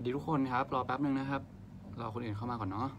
ดีทุกคนครับรอแป๊บนึงนะครับรอคนอื่นเข้ามาก่อนเนาะ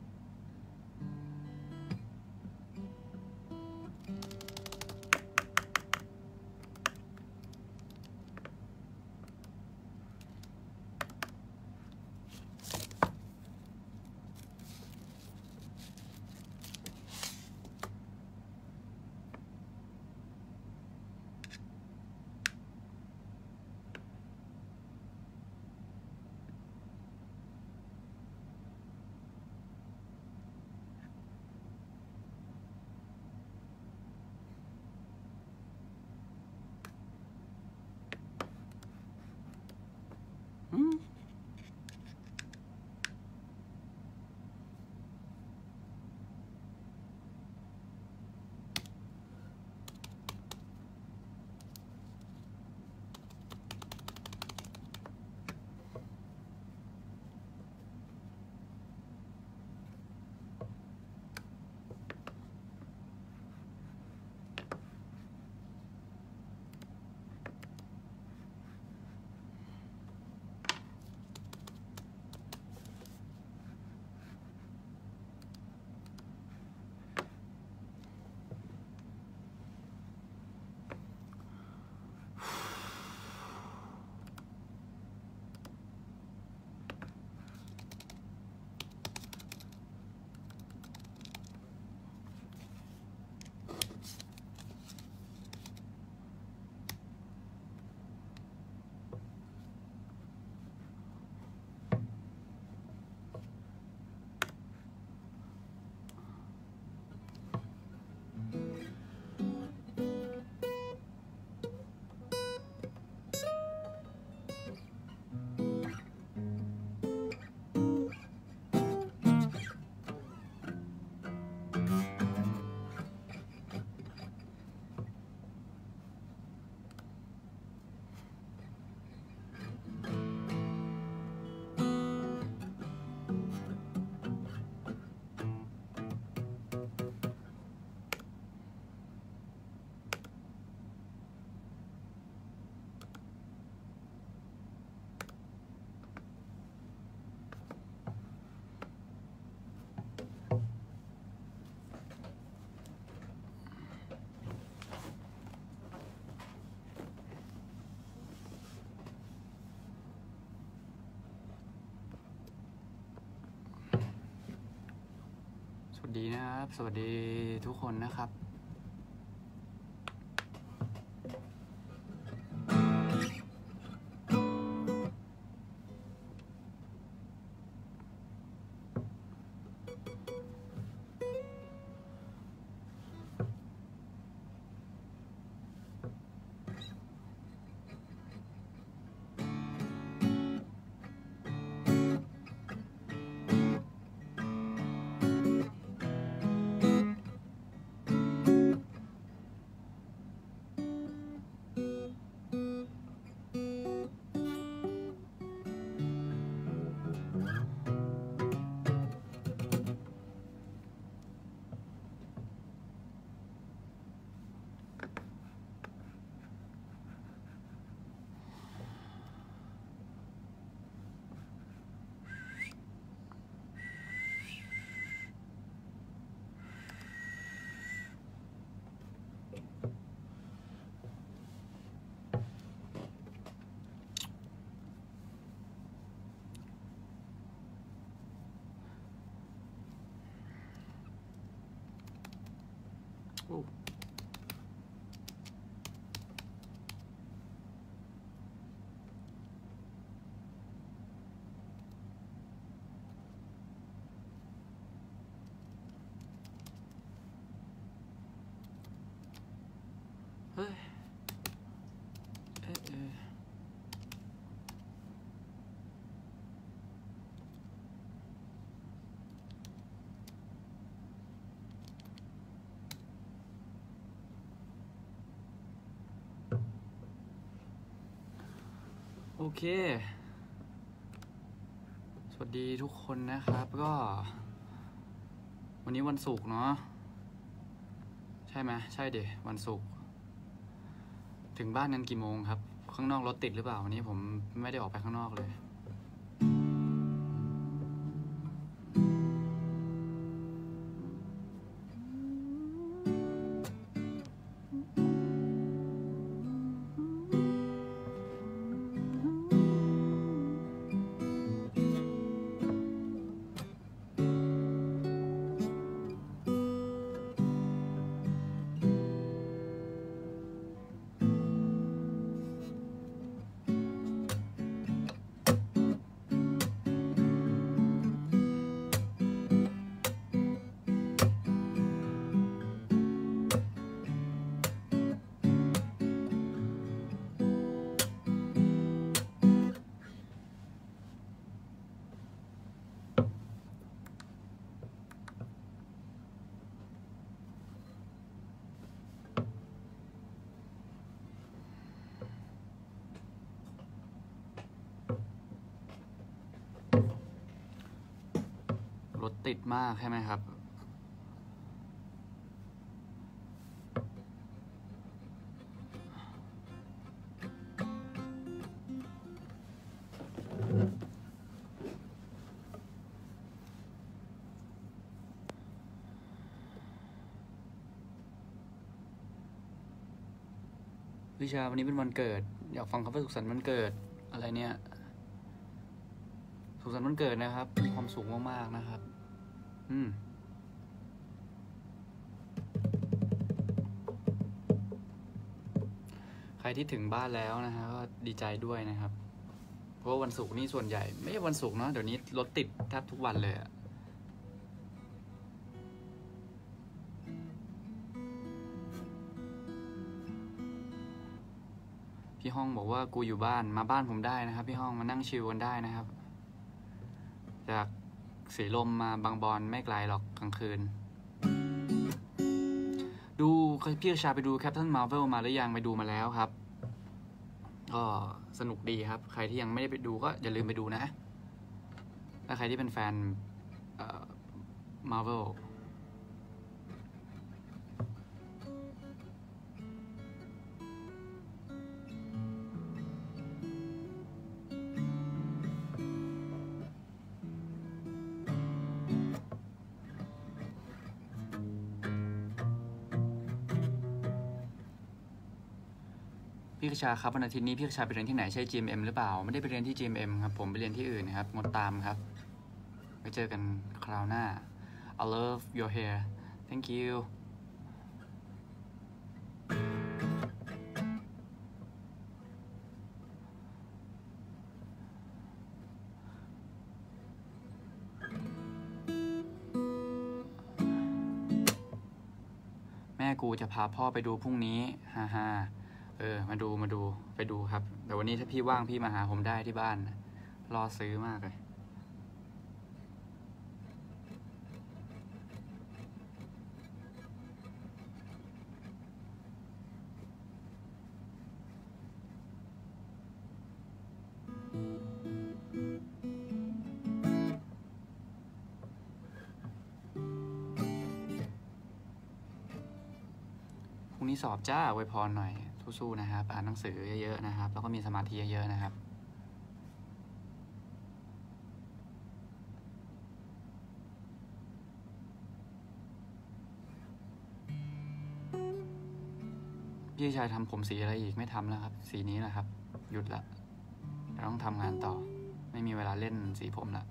สวัสดีนะครับสวัสดีทุกคนนะครับเฮ้ยโอเคสวัสดีทุกคนนะครับก็วันนี้วันศุกร์เนาะใช่ไหมใช่เดี๋ยววันศุกร์ถึงบ้านกันกี่โมงครับข้างนอกรถติดหรือเปล่าวันนี้ผมไม่ได้ออกไปข้างนอกเลยติดมากใช่ไหมครับวิชาวันนี้เป็นวันเกิดอยากฟังคำว่าสุขสันต์วันเกิดอะไรเนี่ยสุขสันต์วันเกิดนะครับมีความสุขมากๆนะครับใครที่ถึงบ้านแล้วนะฮะก็ดีใจด้วยนะครับเพราะวันศุกร์นี่ส่วนใหญ่ไม่ใช่วันศุกร์เนาะเดี๋ยวนี้รถติดแทบทุกวันเลยอะพี่ห้องบอกว่ากูอยู่บ้านมาบ้านผมได้นะครับพี่ห้องมานั่งชิลกันได้นะครับจากสีลมมาบางบอนไม่ไกลหรอกกลางคืนดูพี่ชาไปดูแคปชั่นมาร์เวลมาหรือยังไปดูมาแล้วครับก็สนุกดีครับใครที่ยังไม่ได้ไปดูก็อย่าลืมไปดูนะถ้าใครที่เป็นแฟนมาร์เวลพี่กระชาครับวันอาทิตย์นี้พี่กระชาไปเรียนที่ไหนใช่ GMM หรือเปล่าไม่ได้ไปเรียนที่ GMM ครับผมไปเรียนที่อื่นนะครับงดตามครับไปเจอกันคราวหน้า I love your hair thank you แม่กูจะพาพ่อไปดูพรุ่งนี้ฮ่าฮ่ามาดูไปดูครับแต่วันนี้ถ้าพี่ว่างพี่มาหาผมได้ที่บ้านรอซื้อมากเลยพรุ่งนี้สอบจ้าอวยพรหน่อยสู้ๆนะครับอ่านหนังสือเยอะๆนะครับแล้วก็มีสมาธิเยอะๆนะครับพี่ชายทำผมสีอะไรอีกไม่ทำแล้วครับสีนี้แหละครับหยุดละเราต้องทำงานต่อไม่มีเวลาเล่นสีผมละ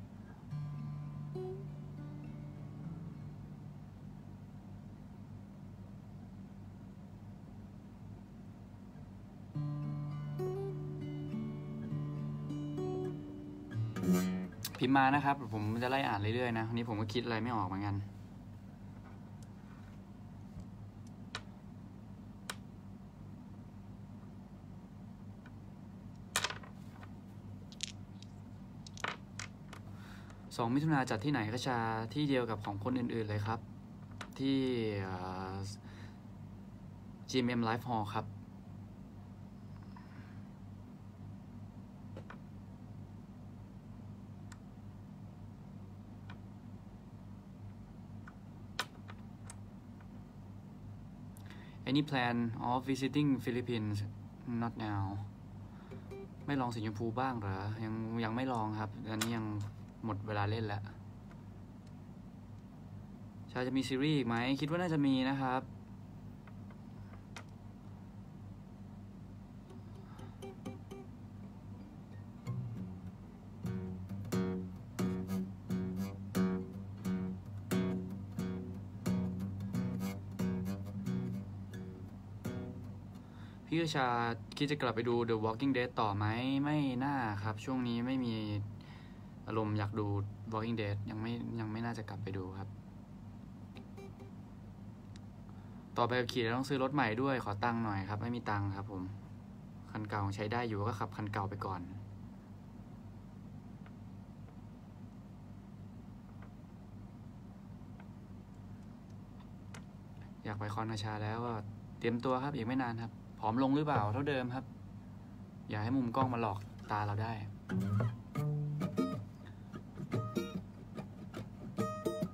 พิมพ์มานะครับผมจะไล่อ่านเรื่อยๆนะวันนี้ผมก็คิดอะไรไม่ออกเหมือนกัน2 มิถุนาจัดที่ไหนกระชาที่เดียวกับของคนอื่นๆเลยครับที่ GMM Live Hall ครับAny plan of visiting Philippines not now ไม่ลองสีชมพูบ้างเหรอยังไม่ลองครับอันนี้ยังหมดเวลาเล่นแล้วชาจะมีซีรีส์อีกไหมคิดว่าน่าจะมีนะครับพี่ชาคิดจะกลับไปดู The Walking Dead ต่อไหมไม่น่าครับช่วงนี้ไม่มีอารมณ์อยากดู Walking Dead ยังไม่น่าจะกลับไปดูครับต่อไปขี่ต้องซื้อรถใหม่ด้วยขอตังค์หน่อยครับไม่มีตังค์ครับผมคันเก่าใช้ได้อยู่ก็ขับคันเก่าไปก่อนอยากไปคอนกระชาแล้วก็เตรียมตัวครับอีกไม่นานครับผอมลงหรือเปล่าเท่าเดิมครับอย่าให้มุมกล้องมาหลอกตาเราได้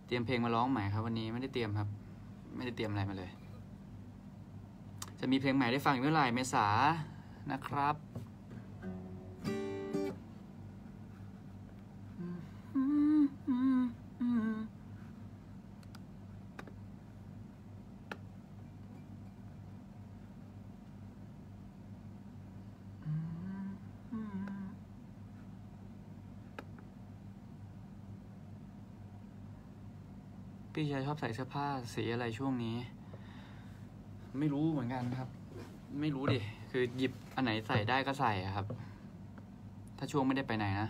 เตรียมเพลงมาร้องใหม่ครับวันนี้ไม่ได้เตรียมครับไม่ได้เตรียมอะไรมาเลยจะมีเพลงใหม่ได้ฟังเมื่อไหร่เมษานะครับพี่ชายชอบใส่เสื้อผ้าสีอะไรช่วงนี้ไม่รู้เหมือนกันครับไม่รู้ดิคือหยิบอันไหนใส่ได้ก็ใส่ครับถ้าช่วงไม่ได้ไปไหนนะ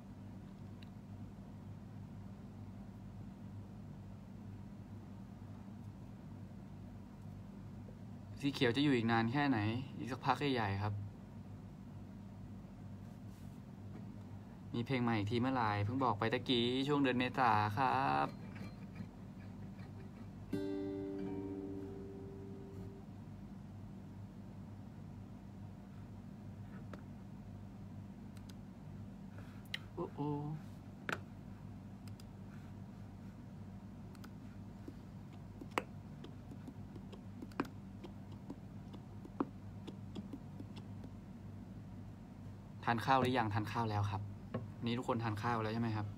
สีเขียวจะอยู่อีกนานแค่ไหนอีกสักพักใหญ่ๆครับมีเพลงใหม่อีกทีเมื่อไหร่เพิ่งบอกไปตะกี้ช่วงเดือนเมษาครับโอ้โอ้ทานข้าวหรือยังทานข้าวแล้วครับนี้ทุกคนทานข้าวแล้วใช่ไหมครับ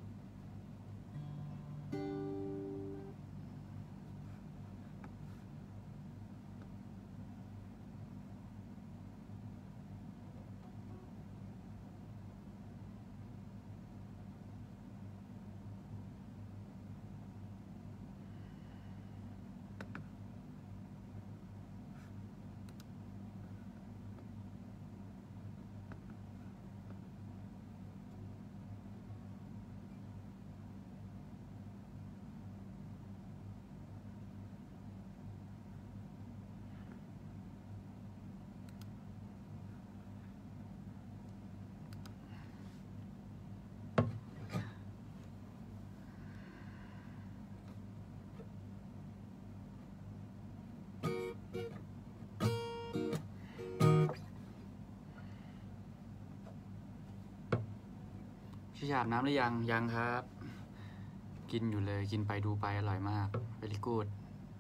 พี่ชาบน้ำหรือยังครับกินอยู่เลยกินไปดูไปอร่อยมากเวลิกูด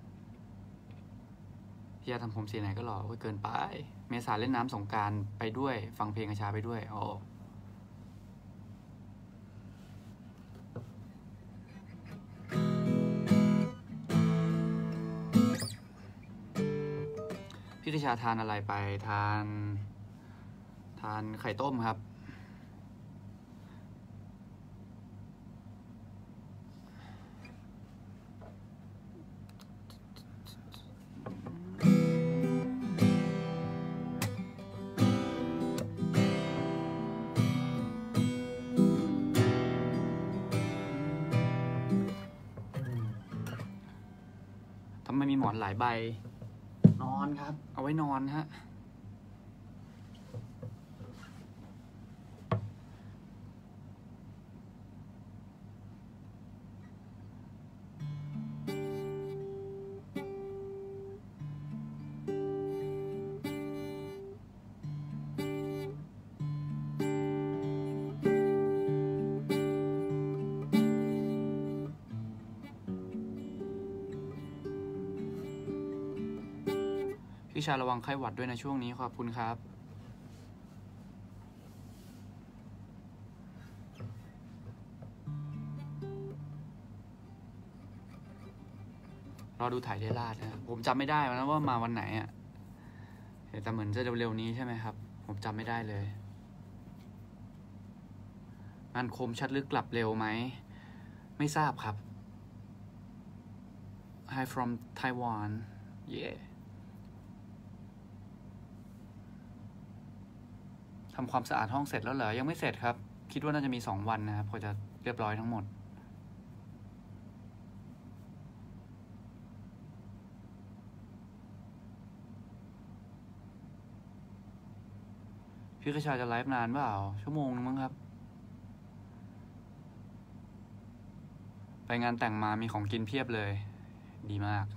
พี่ชาทำผมสีไหนก็หล่อเกินไปเมษาเล่นน้ำสงกรานต์ไปด้วยฟังเพลงกระชาไปด้วยโอ้พี่กระชาทานอะไรไปทานไข่ต้มครับทำไมมีหมอนหลายใบนอนครับเอาไว้นอนฮะพี่ชาระวังไข้หวัดด้วยนะช่วงนี้ขอบคุณครับรอดูถ่ายเทราชนะผมจำไม่ได้นะว่ามาวันไหนอ่ะแต่เหมือนจะเร็วๆนี้ใช่ไหมครับผมจำไม่ได้เลยงานคมชัดลึกกลับเร็วไหมไม่ทราบครับ Hi from Taiwan yeah ทำความสะอาดห้องเสร็จแล้วเหรอยังไม่เสร็จครับคิดว่าน่าจะมี2 วันนะครับพอจะเรียบร้อยทั้งหมดพี่กระชาจะไลฟ์นานเปล่าชั่วโมงนึงมั้งครับไปงานแต่งมามีของกินเพียบเลยดีมาก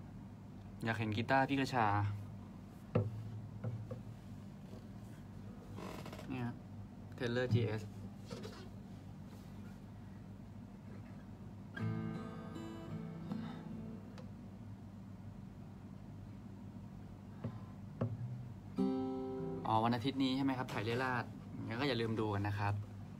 อยากเห็นกีตาร์พี่กระชา Taylor GS อ๋อวันอาทิตย์นี้ใช่ไหมครับถ่ายเรียราดงั้นก็อย่าลืมดูกันนะครับ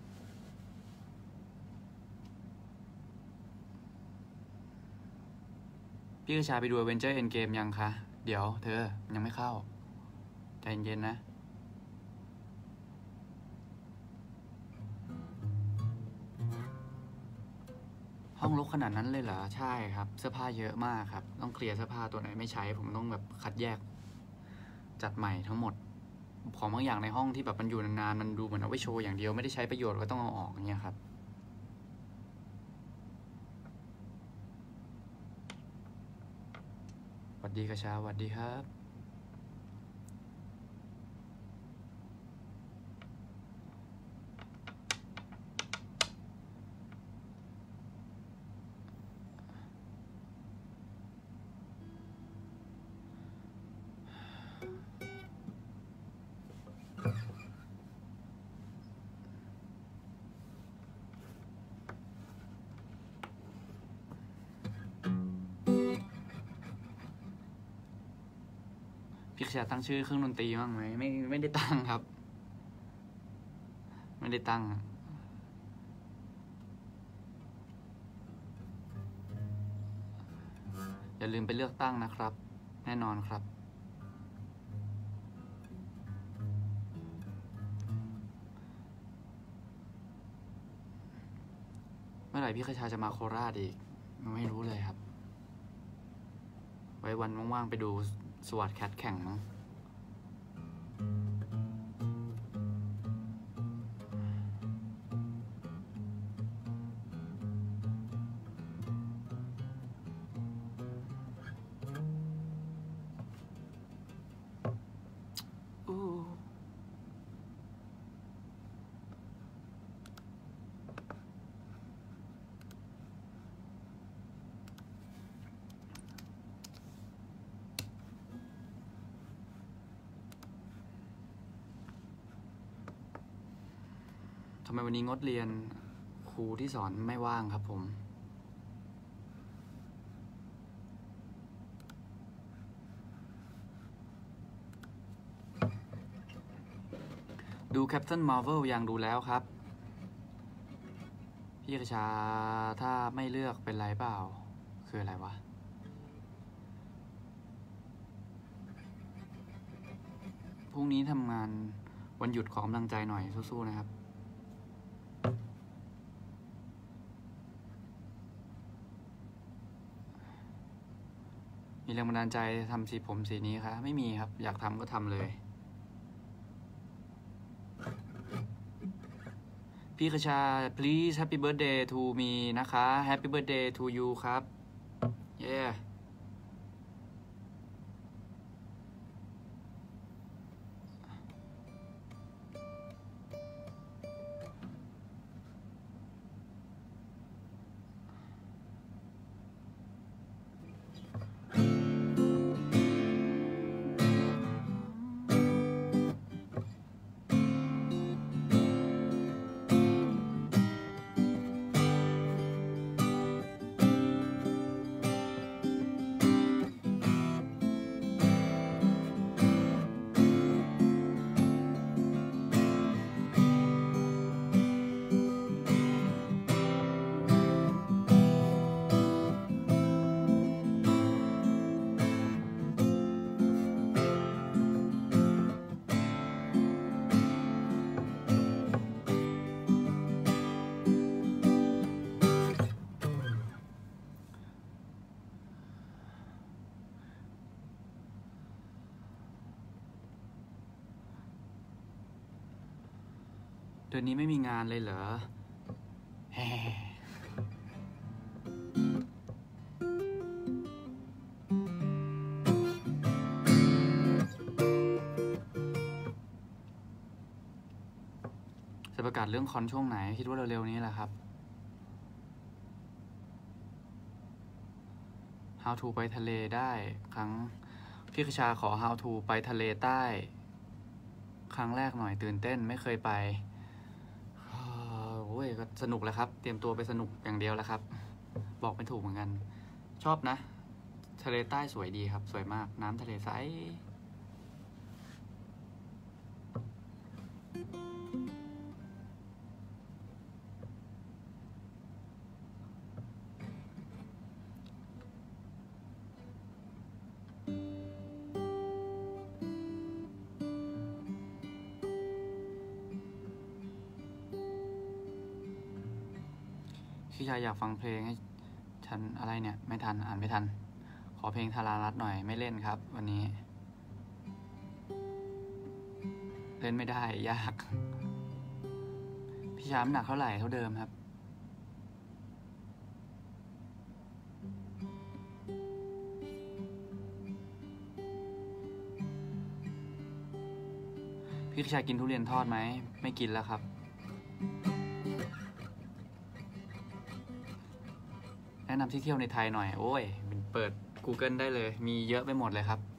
พี่กระชาไปดู Avenger Endgame ยังคะเดี๋ยวเธอยังไม่เข้าใจเย็นๆนะห้องรกขนาดนั้นเลยเหรอใช่ครับเสื้อผ้าเยอะมากครับต้องเคลียร์เสื้อผ้าตัวไหนไม่ใช้ผมต้องแบบคัดแยกจัดใหม่ทั้งหมดของบางอย่างในห้องที่แบบมันอยู่นานๆมันดูเหมือนเอาไว้โชว์อย่างเดียวไม่ได้ใช้ประโยชน์ก็ต้องเอาออกอย่างเงี้ยครับสวัสดีกระชาสวัสดีครับพี่กระชาตั้งชื่อเครื่องดนตรีบ้างไหมไม่ได้ตั้งครับไม่ได้ตั้งอย่าลืมไปเลือกตั้งนะครับแน่นอนครับเมื่อไหร่พี่กระชาจะมาโคราชอีกไม่รู้เลยครับไว้วันว่างๆไปดูสวัสดแคทแข่งมั้งทำไมวันนี้งดเรียนครูที่สอนไม่ว่างครับผมดูแคปตันมาร์เวลยังดูแล้วครับพี่กระชาถ้าไม่เลือกเป็นไรเปล่าคืออะไรวะพรุ่งนี้ทำงานวันหยุดขอกำลังใจหน่อยสู้ๆนะครับมีแรงบันดาลใจทำสีผมสีนี้ครับไม่มีครับอยากทำก็ทำเลยพี่กระชา please happy birthday to me นะคะ happy birthday to you ครับ yeah เดือนนี้ไม่มีงานเลยเหรอแฮ่จะประกาศเรื่องคอนช่วงไหนคิดว่าเร็วๆนี้แหละครับ How to ไปทะเลได้ครั้งพี่กระชาขอ How to ไปทะเลใต้ครั้งแรกหน่อยตื่นเต้นไม่เคยไปโอ้ยก็สนุกแล้วครับเตรียมตัวไปสนุกอย่างเดียวแล้วครับ บอกไม่ถูกเหมือนกัน ชอบนะทะเลใต้สวยดีครับสวยมากน้ำทะเลใสพี่ชายอยากฟังเพลงให้ฉันอะไรเนี่ยไม่ทันอ่านไม่ทันขอเพลงธารารัตน์หน่อยไม่เล่นครับวันนี้เล่นไม่ได้ยากพี่ชายน้ำหนักเท่าไหร่เท่าเดิมครับพี่ชายกินทุเรียนทอดไหมไม่กินแล้วครับแนะนำที่เที่ยวในไทยหน่อยโอ้ยเปิด Google ได้เลยมีเยอะไปหมดเลยครับ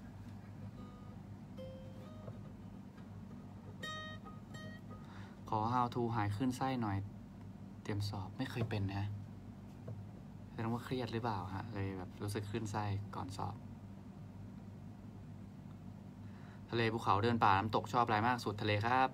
ขอ how to หายขึ้นไส้หน่อยเตรียมสอบไม่เคยเป็นนะแสดงว่าเครียดหรือเปล่าฮะเลยแบบรู้สึกขึ้นไส้ก่อนสอบทะเลภูเขาเดินป่าน้ำตกชอบอะไรมากสุดทะเลครับ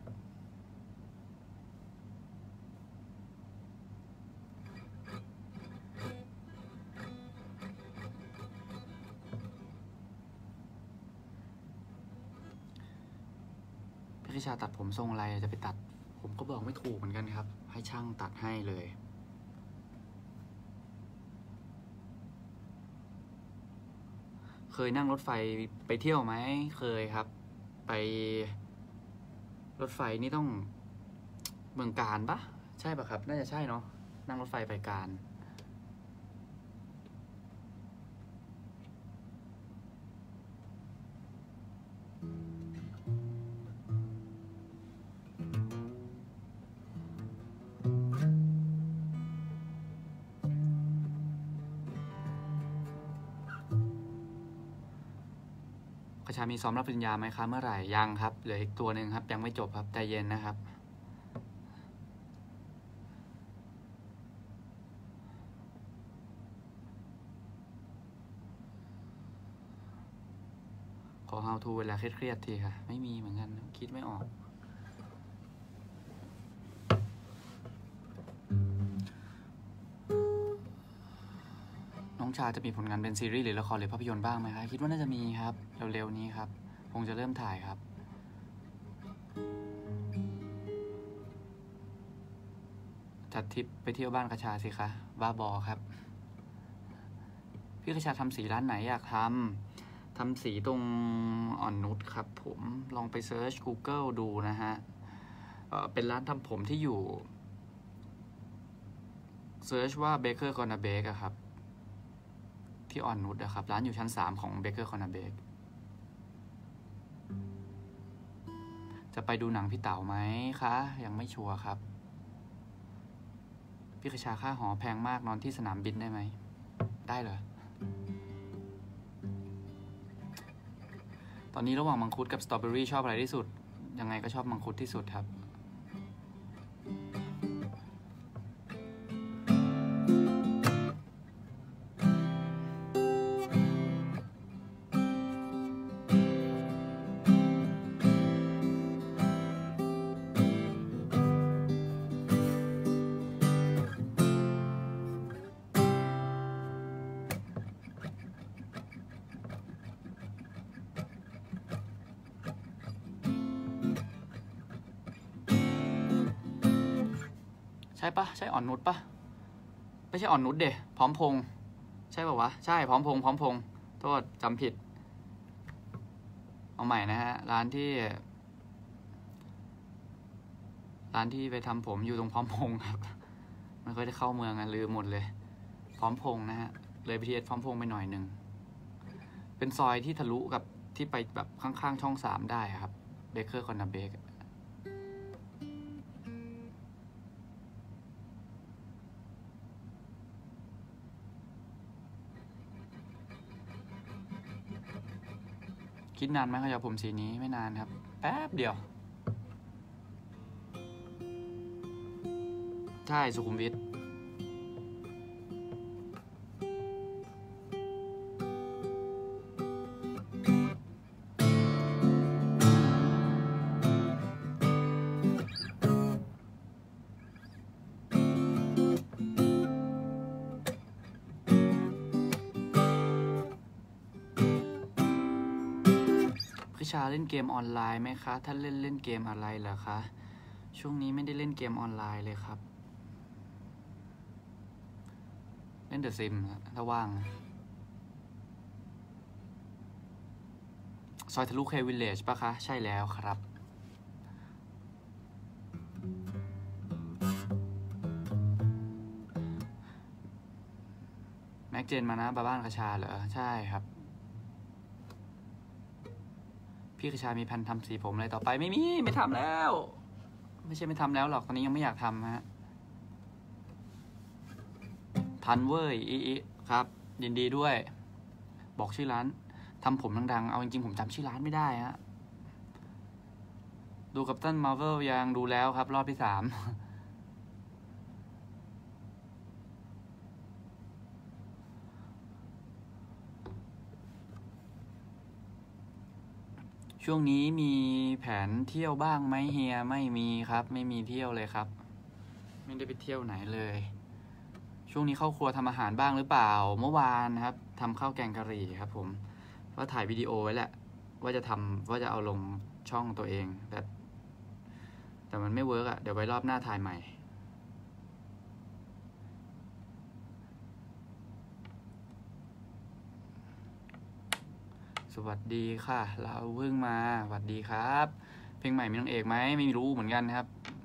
พี่ชาตัดผมทรงอะไรจะไปตัดผมก็บอกไม่ถูกเหมือนกันครับให้ช่างตัดให้เลยเคยนั่งรถไฟไปเที่ยวไหมเคยครับไปรถไฟนี่ต้องเมืองกาญปะใช่ปะครับน่าจะใช่เนาะนั่งรถไฟไปกาญกระชามีซ้อมรับปริญญาไหมครับเมื่อไหร่ยังครับเหลืออีกตัวหนึ่งครับยังไม่จบครับใจเย็นนะครับขอ how to เวลาเครียดๆทีค่ะไม่มีเหมือนกันคิดไม่ออกน้องชาจะมีผลงานเป็นซีรีส์หรือละครหรือภาพยนตร์บ้างไหมครับคิดว่าน่าจะมีครับเร็วๆนี้ครับคงจะเริ่มถ่ายครับจัดทริปไปเที่ยวบ้านกระชาสิคะบ้าบอครับพี่กระชาทำสีร้านไหนอยากทำสีตรงอ่อนนุชครับผมลองไปเซิร์ช Google ดูนะฮะเป็นร้านทำผมที่อยู่เซิร์ชว่า Baker Gonna Bake อะครับที่อ่อนนุชนะครับร้านอยู่ชั้น3ของ Baker Gonna Bake จะไปดูหนังพี่เต๋าไหมคะยังไม่ชัวร์ครับพี่กระชาค่าหอแพงมากนอนที่สนามบินได้ไหมได้เลยตอนนี้ระหว่างมังคุดกับสตรอเบอรี่ชอบอะไรที่สุดยังไงก็ชอบมังคุดที่สุดครับใช่ปะใช่อ่อนนุชปะไม่ใช่อ่อนนุชเดะพร้อมพงษ์ใช่ป่าวะใช่พร้อมพงษ์โทษจำผิดเอาใหม่นะฮะร้านที่ไปทำผมอยู่ตรงพร้อมพงษ์ครับไม่ค่อยได้เข้าเมืองอะลืมหมดเลยพร้อมพงษ์นะฮะเลยไปทีเอสพร้อมพงษ์ไปหน่อยหนึ่งเป็นซอยที่ทะลุกับที่ไปแบบข้างๆช่อง3ได้ครับเบเกอร์คอนนาเบกคิดนานไหมขยับผมสีนี้ไม่นานครับแป๊บเดียวใช่สุขุมวิทพิชาเล่นเกมออนไลน์ไหมคะถ้าเล่นเกมอะไรเหรอคะช่วงนี้ไม่ได้เล่นเกมออนไลน์เลยครับเล่นเดอะซิมถ้าว่างซอยทะลุเควิลเลจปะคะใช่แล้วครับแม็กเจนมานะบ้านคชาเหรอใช่ครับพี่คชามีแผนทำสีผมอะไรต่อไปไม่ทำแล้วไม่ใช่ไม่ทำแล้วหรอกตอนนี้ยังไม่อยากทำฮะทันเว้ยอีครับยินดีด้วยบอกชื่อร้านทำผมดังๆเอาจริงๆผมจำชื่อร้านไม่ได้ฮะดูกัปตันมาร์เวลยังดูแล้วครับรอบที่ 3ช่วงนี้มีแผนเที่ยวบ้างไหมเฮียไม่มีครับไม่มีเที่ยวเลยครับไม่ได้ไปเที่ยวไหนเลยช่วงนี้เข้าครัวทำอาหารบ้างหรือเปล่าเมื่อวานครับทำข้าวแกงกะหรี่ครับผมว่าถ่ายวิดีโอไว้แหละว่าจะเอาลงช่องตัวเองแต่มันไม่เวิร์กอะเดี๋ยวไว้รอบหน้าถ่ายใหม่สวัสดีค่ะเราเพิ่งมาสวัสดีครับเพลงใหม่มีนางเอกไหมไม่รู้เหมือนกันครับ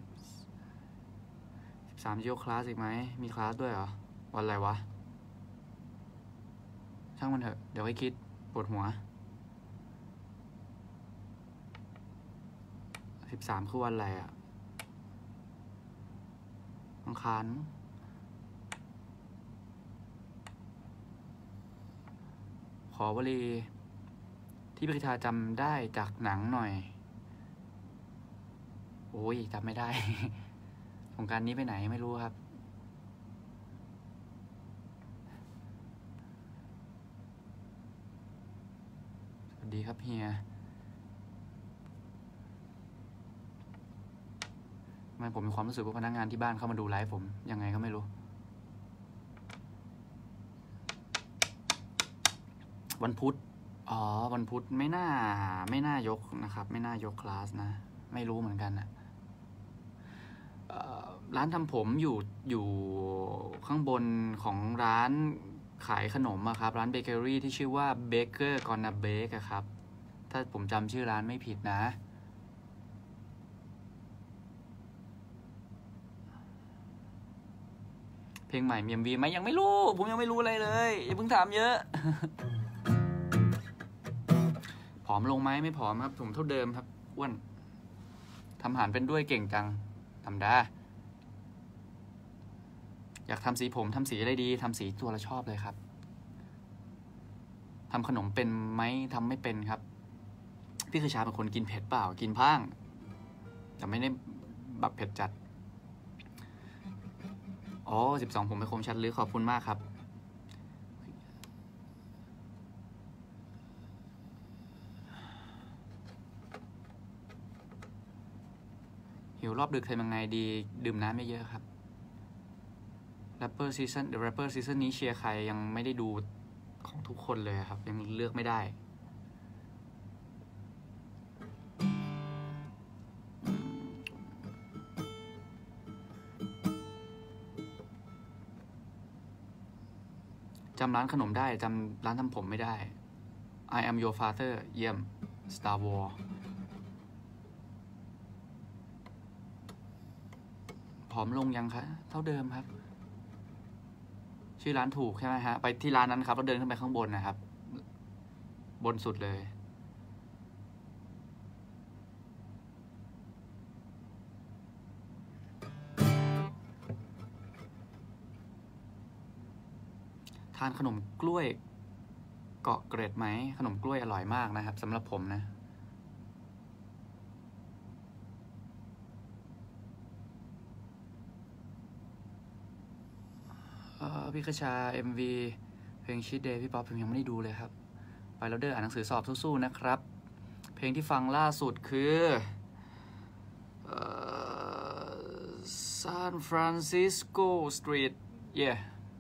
13จิโอคลาสอีกไหมมีคลาสด้วยเหรอวันอะไรวะช่างมันเถอะเดี๋ยวให้คิดปวดหัว13คือวันอะไรอะอังคารขอวลีที่พิธาจำได้จากหนังหน่อยโอ้ยจำไม่ได้ สงกรานต์นี้ไปไหนไม่รู้ครับสวัสดีครับเฮียทำไมผมมีความรู้สึกว่าพนักงานที่บ้านเข้ามาดูไลฟ์ผมยังไงก็ไม่รู้วันพุธอ๋อวันพุธไม่น่ายกนะครับไม่น่ายกคลาสนะไม่รู้เหมือนกันนะร้านทำผมอยู่ข้างบนของร้านขายขนมอะครับร้านเบเกอรี่ที่ชื่อว่า Baker Gonna Bake อะครับถ้าผมจำชื่อร้านไม่ผิดนะเพลงใหม่มี MV ไหมยังไม่รู้ผมยังไม่รู้อะไรเลยอย่าเพิ่งถามเยอะ ผอมลงไหมไม่ผอมครับผมเท่าเดิมครับอ้วนทำอาหารเป็นด้วยเก่งจังทำได้อยากทำสีผมทำสีอะไรดีทำสีตัวละชอบเลยครับทำขนมเป็นไหมทำไม่เป็นครับพี่คือชาเป็นคนกินเผ็ดเปล่ากินพ้างแต่ไม่ได้แบบเผ็ดจัดอ๋อ12ผมไปคมชัดลึกขอบคุณมากครับหิวรอบดึกทำยังไงดีดื่มน้ำเยอะๆครับRapper Season The Rapper Season นี้เชียร์ใครยังไม่ได้ดูของทุกคนเลยครับยังเลือกไม่ได้จำร้านขนมได้จำร้านทำผมไม่ได้ I am your father เยี่ยม Star Wars ผอมลงยังคะเท่าเดิมครับชื่อร้านถูกใช่ไหมฮะไปที่ร้านนั้นครับแล้วเดินขึ้นไปข้างบนนะครับบนสุดเลยทานขนมกล้วยเกาะเกร็ดไหมขนมกล้วยอร่อยมากนะครับสำหรับผมนะพี่คชา MV เพลงชีทเดย์พี่ป๊อปผมยังไม่ได้ดูเลยครับไปแล้วเด้ออ่านหนังสือสอบสู้ๆนะครับเพลงที่ฟังล่าสุดคือSan Francisco Street yeah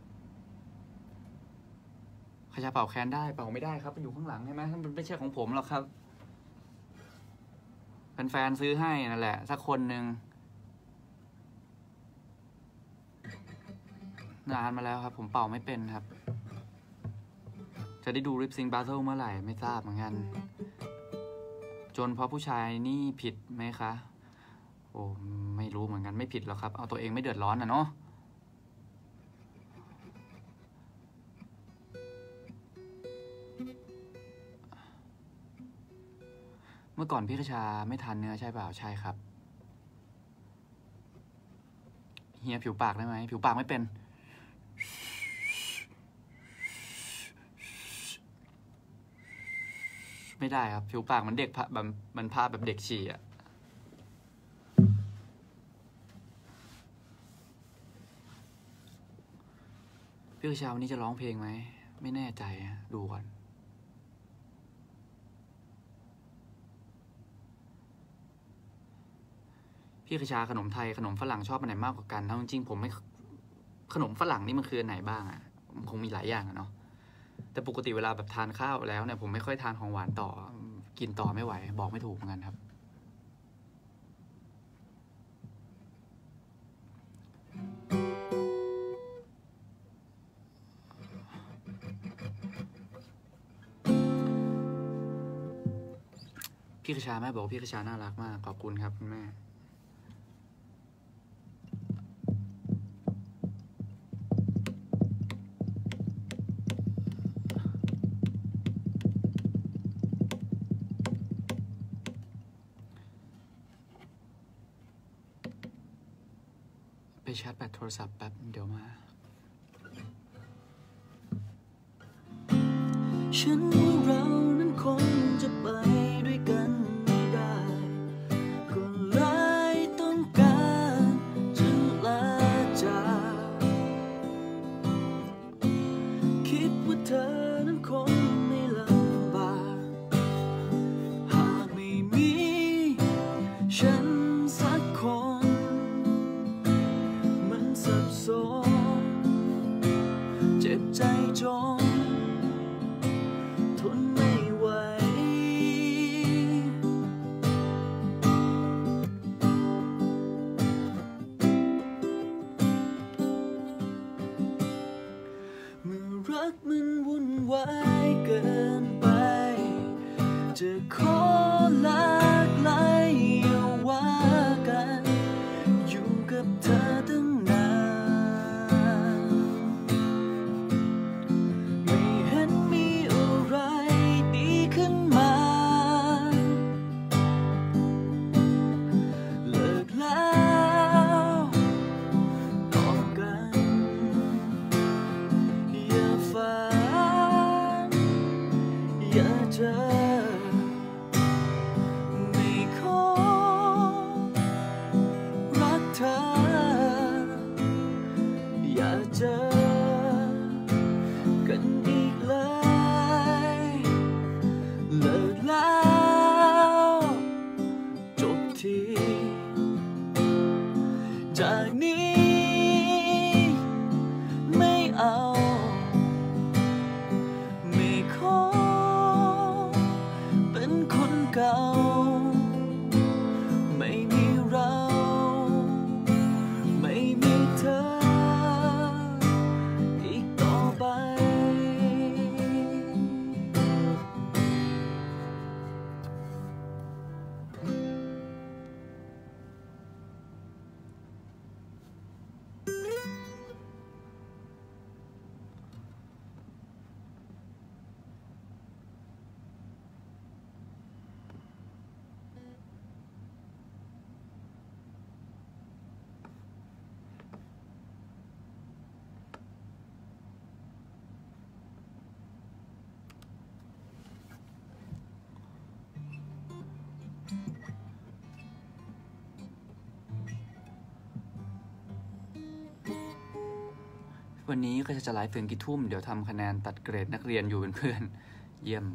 ขยะเป่าแคนได้เป่าไม่ได้ครับมันอยู่ข้างหลังใช่ไหมมันไม่ใช่ของผมหรอกครับแฟนๆซื้อให้นั่นแหละสักคนหนึ่งนานมาแล้วครับผมเป่าไม่เป็นครับจะได้ดู Lip Sync Battle เมื่อไหร่ไม่ทราบเหมือนกันจนเพราะผู้ชายนี่ผิดไหมคะโอ้ไม่รู้เหมือนกันไม่ผิดหรอกครับเอาตัวเองไม่เดือดร้อนนะเนาะเมื่อก่อนพี่คชาไม่ทานเนื้อใช่เปล่าใช่ครับเฮียผิวปากได้ไหมผิวปากไม่เป็นไม่ได้ครับผิวปากมันเด็กแบบมันภาพแบบเด็กฉี่อ่ะพี่คชาวันนี้จะร้องเพลงไหมไม่แน่ใจดูก่อนพี่คชาขนมไทยขนมฝรั่งชอบอันไหนมากกว่ากันเอาจริงๆผมไม่ขนมฝรั่งนี่มันคืออันไหนบ้างอ่ะมันคงมีหลายอย่างอะเนาะแต่ปกติเวลาแบบทานข้าวแล้วเนี่ยผมไม่ค่อยทานของหวานต่อกินต่อไม่ไหวบอกไม่ถูกเหมือนกันครับพี่คชาแม่บอกพี่คชาน่ารักมากขอบคุณครับคุณแม่ไปชาร์จแบตโทรศัพท์แป๊บเดี๋ยวมาฉันว่าเรานั้นคงจะไปด้วยกันไม่ได้ก็เลยต้องการจะลาจากคิดว่าเธอนั้นคงไม่ลำบากหากไม่มีฉันสักคนมันสับสนเจ็บใจจนทนไม่ไหวเมื่อรักมันวุ่นวายเกินไปจะขอลากไกลอย่าว่ากันอยู่กับเธอตั้งนานไม่เห็นมีอะไรดีขึ้นมาเลิกแล้วต่อกันอย่าฝันอย่าเจอไม่ขอรักเธออย่าเจอกันอีกเลยเลิกแล้วจบทีจากนี้ไม่เอาไม่ขอเป็นคนเก่าไม่มีเราไม่มีเธออีกต่อไปวันนี้ก็จะไลฟ์ถึงกี่ทุ่มเดี๋ยวทำคะแนนตัดเกรดนักเรียนอยู่เป็นเพื่อนเยี่ยม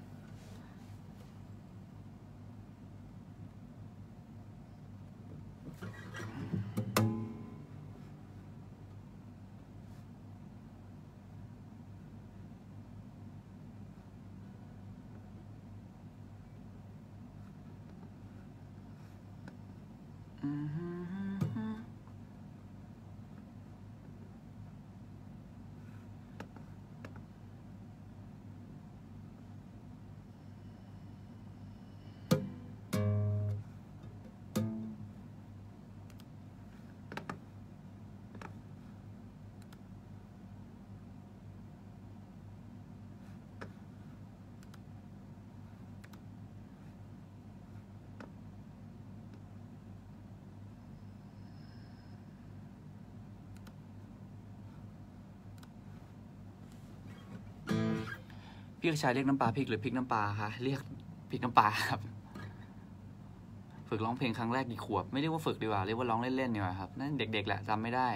พี่ชายเรียกน้ำปลาพริกหรือพริกน้ำปลาคะเรียกพริกน้ำปลาครับฝึกร้องเพลงครั้งแรกกี่ขวบไม่เรียกว่าฝึกดีกว่าเรียกว่าร้องเล่นๆดีกว่าครับนั่นเด็กๆแหละจำไม่ได้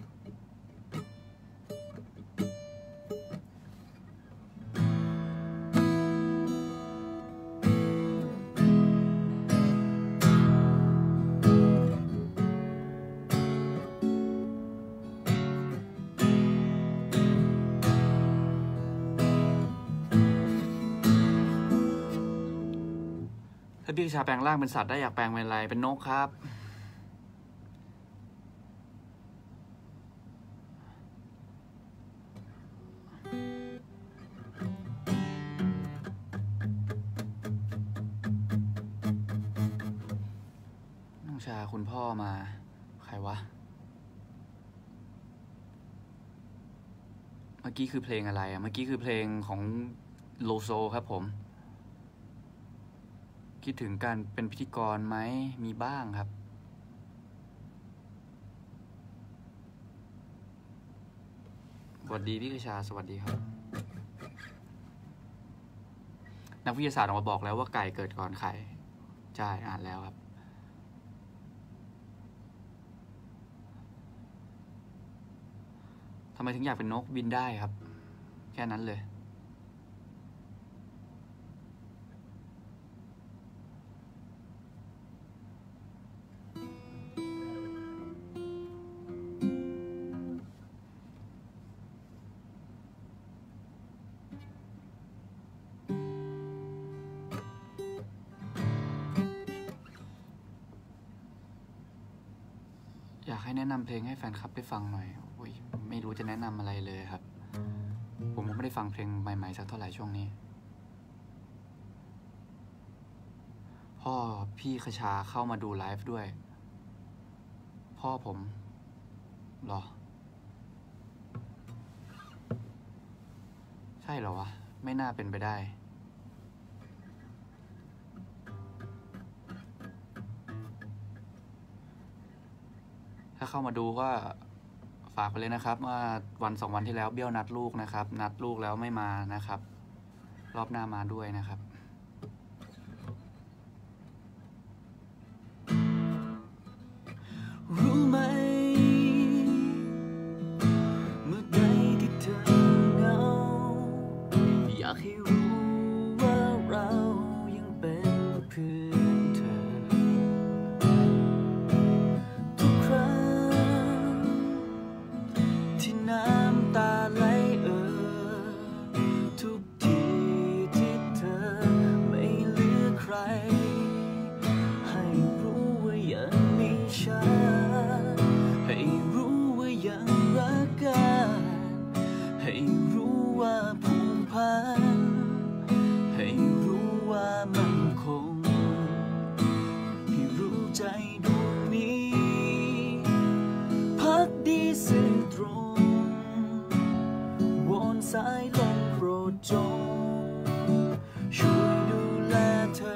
ถ้าพี่ชายแปลงร่างเป็นสัตว์ได้อยากแปลงเป็นอะไรเป็นนกครับน้องชาคุณพ่อมาใครวะเมื่อกี้คือเพลงอะไรอ่ะเมื่อกี้คือเพลงของโลโซครับผมคิดถึงการเป็นพิธีกรไหมมีบ้างครับสวัสดีพี่กระชาสวัสดีครับนักวิทยาศาสตร์ออกมาบอกแล้วว่าไก่เกิดก่อนไข่ใช่อ่านแล้วครับทำไมถึงอยากเป็นนกบินได้ครับแค่นั้นเลยอยากให้แนะนำเพลงให้แฟนคลับไปฟังหน่อยโอ้ยไม่รู้จะแนะนำอะไรเลยครับผมไม่ได้ฟังเพลงใหม่ๆสักเท่าไหร่ช่วงนี้พ่อพี่คชาเข้ามาดูไลฟ์ด้วยพ่อผมเหรอใช่เหรอวะไม่น่าเป็นไปได้ถ้าเข้ามาดูก็ฝากไปเลยนะครับว่าวัน2 วันที่แล้วเบี้ยวนัดลูกนะครับนัดลูกแล้วไม่มานะครับรอบหน้ามาด้วยนะครับรู้ไหมเมื่อใดที่เธอเหงาอยากให้รู้ว่าเรายังเป็นเพื่อนเธอทุกครั้งที่น้ำตาไหลทุกทีที่เธอไม่เหลือใครให้รู้ว่ายังมีฉันให้รู้ว่ายังรักกันให้รู้ว่าผูกพันให้รู้ว่ามันคงให้รู้ใจดวงนี้พักดีซื่อตรงวอนสายลมโปรดจงช่วยดูแลเธอ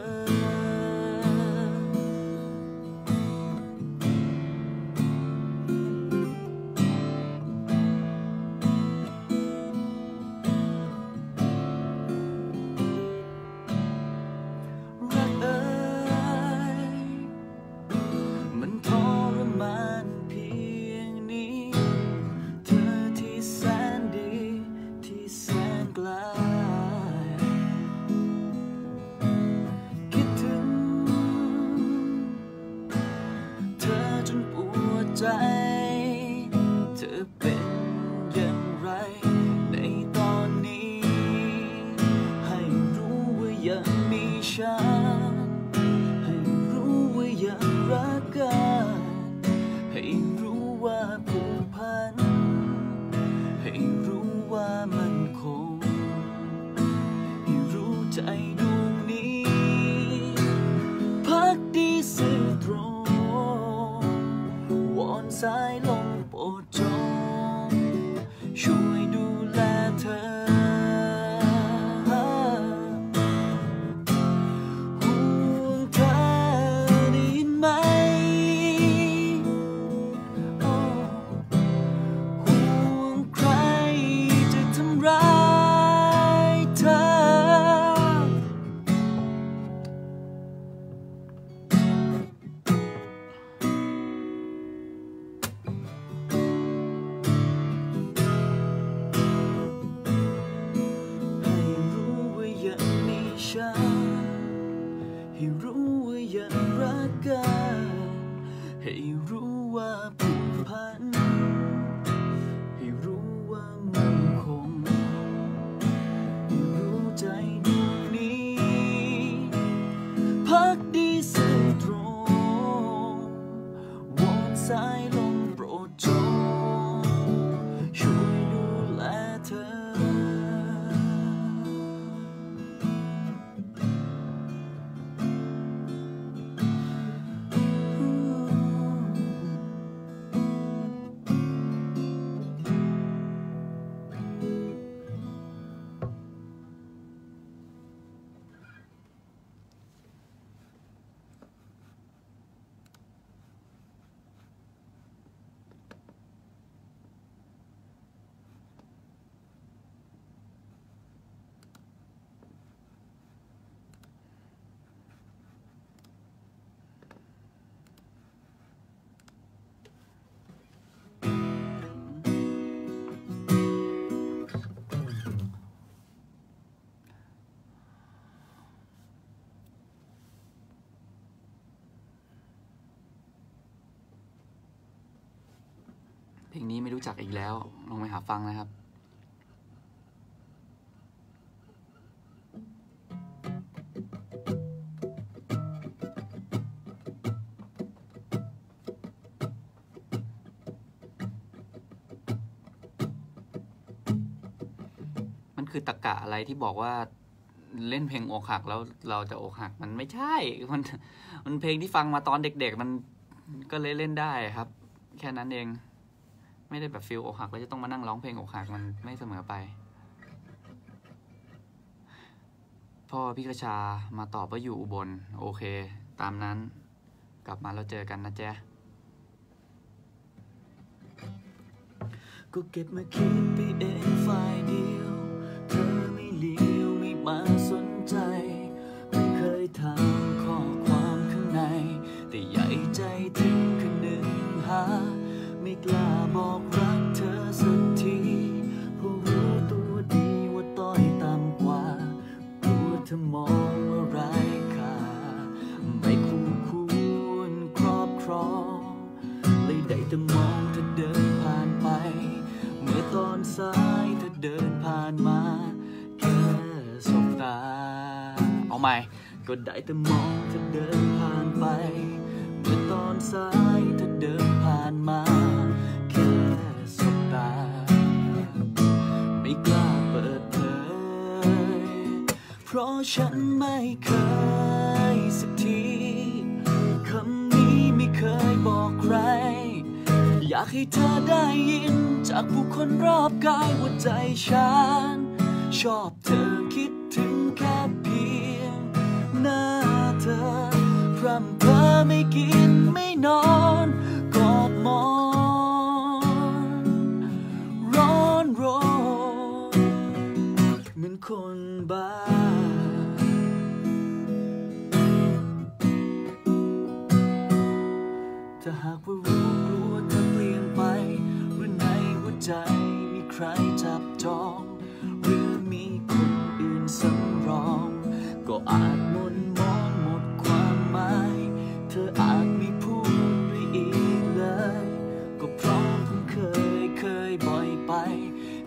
รักมันทรมานเพียงนี้เธอที่แสใจเธอเป็นอย่างไรในตอนนี้ให้รู้ว่ายังมีฉันให้รู้ว่ายังรักกันให้รู้ว่าผูกพันให้รู้ว่ามันคงให้รู้ใจดวงนี้พักดีสื่อตรงวอนสายลมโปรดจงช่วยดูแลเธอห่วงเธอได้ยินไหมห่วงใครจะทำร้ายเธอให้รู้ว่ายังรักกันให้รู้ว่าผูกพันให้รู้ว่ามันคงให้รู้ใจดวงนี้พักดีสื่อตรงวอนสายลมโปรดจงช่วยดูแลเธอเพลงนี้ไม่รู้จักอีกแล้วลองไปหาฟังนะครับมันคือตรรกะอะไรที่บอกว่าเล่นเพลงอกหักแล้วเราจะอกหักมันไม่ใช่มันเพลงที่ฟังมาตอนเด็กๆมันก็เลยเล่นได้ครับแค่นั้นเองไม่ได้แบบฟีลอกหักแล้วจะต้องมานั่งร้องเพลงอกหักมันไม่เสมอไปพ่อพี่กระชามาตอบว่าอยู่อุบลโอเคตามนั้นกลับมาแล้วเจอกันนะแจ๊ก็เก็บมาคิดไปเองฝ่ายเดียวเธอไม่เลี้ยวไม่มาสนใจไม่เคยถามข้อความข้างในแต่ใหญ่ใจถึงขนึงหาไม่กล้าบอกรักเธอสักทีเพราะรู้ตัวดีว่าต้อยต่ำกว่ากลัวเธอมองว่าไร้ค่าไม่คู่ควรครอบครองเลยได้แต่มองเธอเดินผ่านไปเมื่อตอนสายเธอเดินผ่านมาแค่สบตาเอาใหม่ก็ได้แต่มองเธอเดินผ่านไปเมื่อตอนสายเธอเดินผ่านมาแค่สบตาไม่กล้าเปิดเผยเพราะฉันไม่เคยสักทีคำนี้ไม่เคยบอกใครอยากให้เธอได้ยินจากผู้คนรอบกายว่าใจฉันชอบเธอคิดถึงแค่เพียงหน้าเธอพร่ำเพ้อไม่กินไม่นอนกอดมอนร้อนรนเหมือนคนบ้าถ้าหากว่ารู้ว่าเธอเปลี่ยนไปหรือในหัวใจมีใครจับจองหรือมีคนอื่นสำรองก็อาจหม่นมองหมดความหมายเธออาจไม่พูดด้วยอีกเลย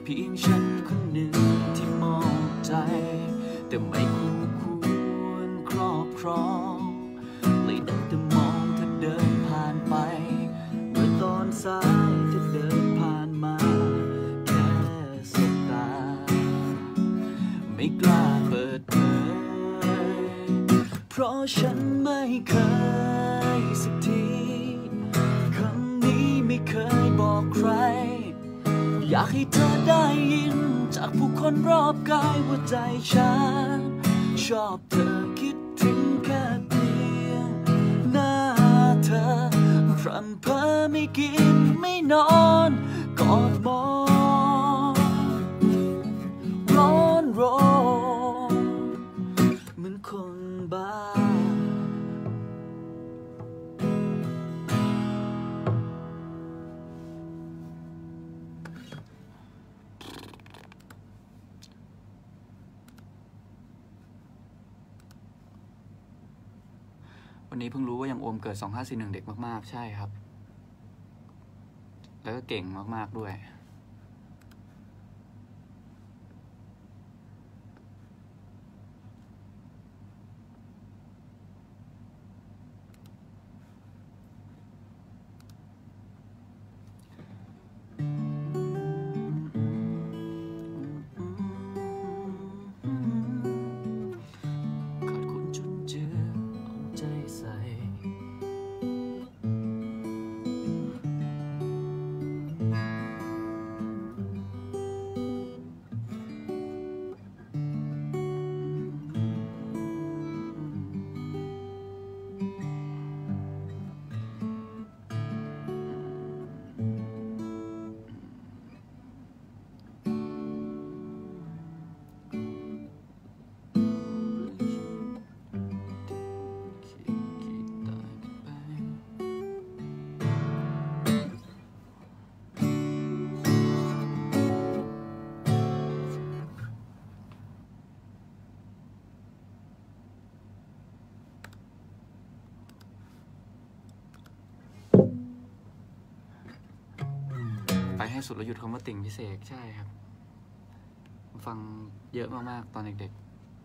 พียงฉันคนหนึ่งที่มองใจแต่ไม่คู่ควรครอบครองเลยได้แต่มองเธอเดินผ่านไปเมื่อตอนสายเธอเดินผ่านมาแค่สบตาไม่กล้าเปิดเผยเพราะฉันไม่เคยสักทีคำนี้ไม่เคยบอกใครอยากให้เธอได้ยินจากผู้คนรอบกายว่าใจฉันชอบเธอคิดถึงแค่เพียงหน้าเธอพรำเพอไม่กินไม่นอนกอดมองร้อนรนเหมือนคนบ้าวันนี้เพิ่งรู้ว่ายังโอมเกิด2541เด็กมากๆใช่ครับแล้วก็เก่งมากๆด้วยขาดคุณจนเจือเอาใจใส่ไปให้สุดแล้วหยุดคำว่าติ่งพิเศษใช่ครับฟังเยอะมากๆตอนเด็ก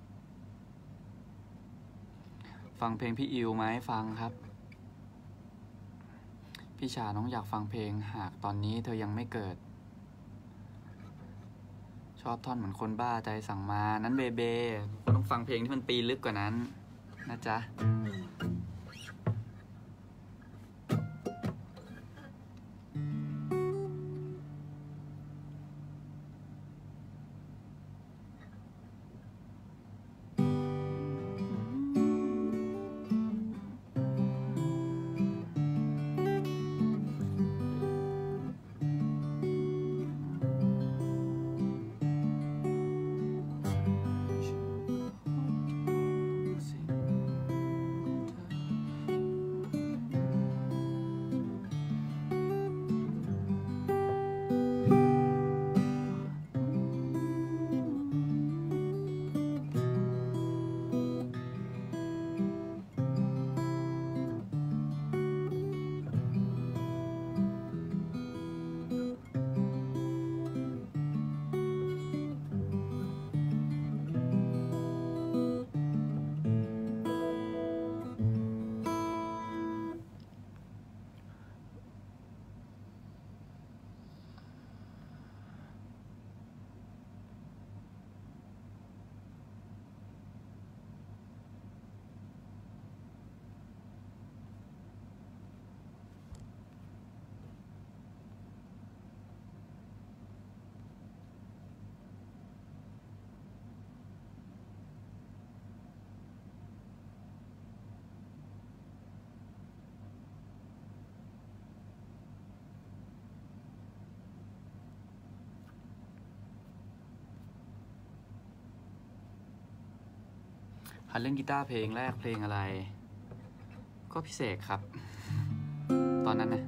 ๆฟังเพลงพี่อิวไหมฟังครับพี่ชาน้องอยากฟังเพลงหากตอนนี้เธอยังไม่เกิดชอบท่อนเหมือนคนบ้าใจสั่งมานั้นเบเบคุณต้องฟังเพลงที่มันปีลึกกว่านั้นนะจ๊ะหัดเล่นกีตาร์เพลงแรกเพลงอะไรก็พิเศษครับตอนนั้นนะ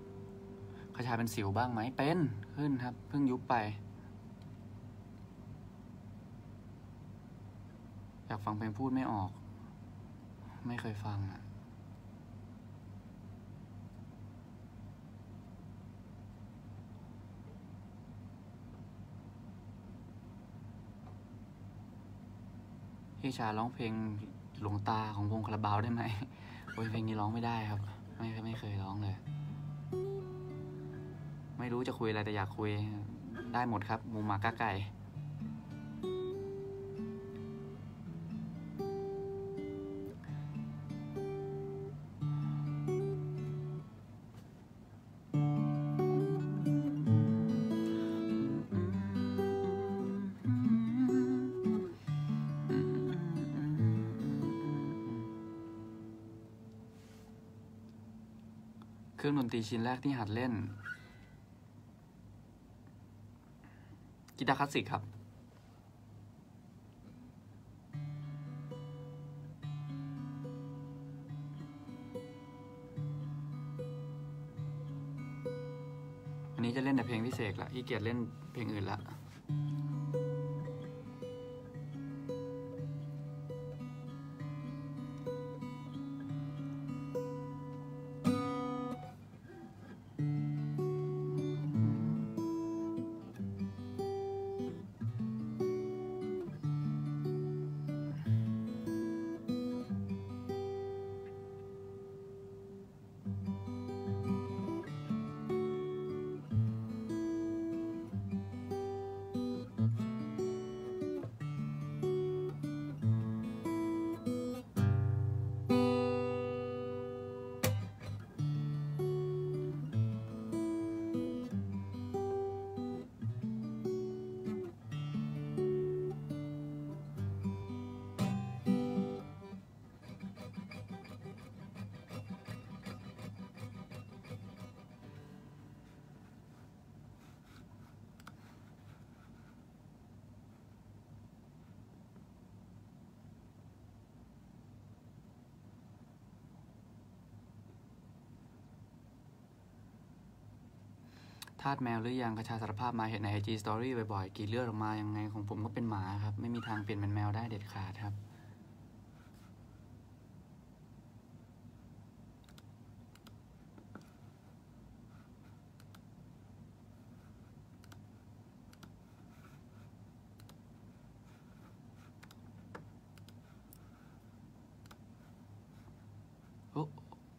ขชาเป็นสิวบ้างไหมเป็นขึ้นครับเพิ่งยุบไปากฟังเพลงพูดไม่ออกไม่เคยฟังอ่ะพี่ชาร้องเพลงหลวงตาของวงคาราบาวได้ไหมโอ้ยเพลงนี้ร้องไม่ได้ครับไม่เคยร้องเลยไม่รู้จะคุยอะไรแต่อยากคุยได้หมดครับหมูหมาก้าไก่เครื่องดนตรีชิ้นแรกที่หัดเล่นกีตาร์คลาสสิกครับวันนี้จะเล่นแต่เพลงพิเศษละขี้เกียจเล่นเพลงอื่นละทาสแมวหรือยังกระชาสารภาพมาเห็นใน IG Story บ่อยๆกรีดเลือดออกมายังไงของผมก็เป็นหมาครับไม่มีทางเปลี่ยนเป็นแมวได้เด็ดขาดครับโอ้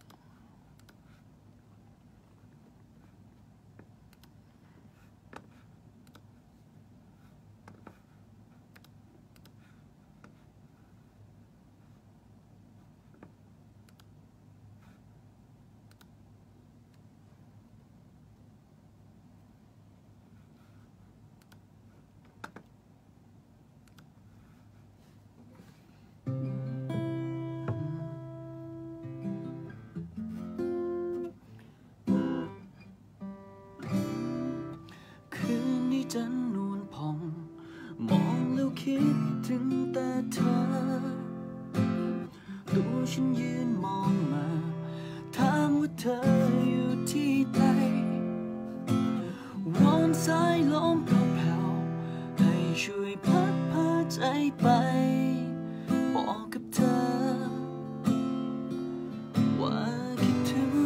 คืนนี้จันทร์นวลพองมองแล้วคิดถึงแต่เธอตัวฉันยืนมองมาถามว่าเธออยู่ที่ใดวอนสายลมแผ่วๆให้ช่วยพัดพาใจไปบอกกับเธอว่าคิดถึง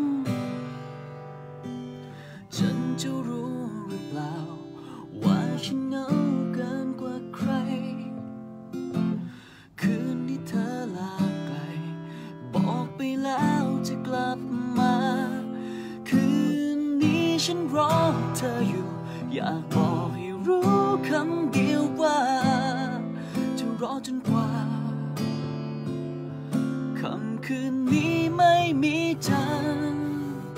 ฉันจะรู้หรือเปล่าว่าฉันเหงาเกินกว่าใครคืนที่เธอลาไกลบอกไปแล้วจะกลับมาคืนนี้ฉันรอเธออยู่อยากบอกให้รู้คำเดียวว่าจะรอจนกว่าค่ำคืนนี้ไม่มีจันทร์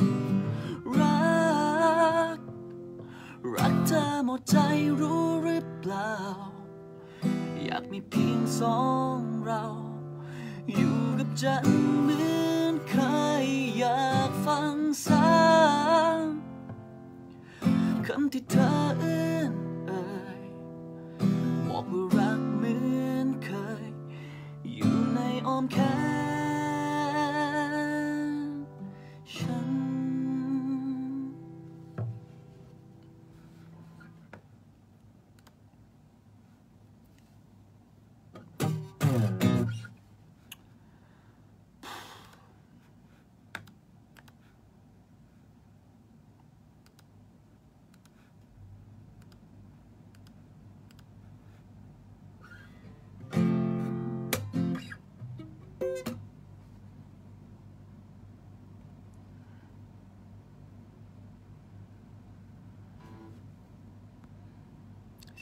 รักเธอหมดใจรู้หรือเปล่าอยากมีเพียงสองเราอยู่กับจันทร์เหมือนเคยอยากฟังซ้ำคำที่เธอเอื้อนเอ่ยบอกว่ารักเหมือนเคยอยู่ในอ้อมแขนฉัน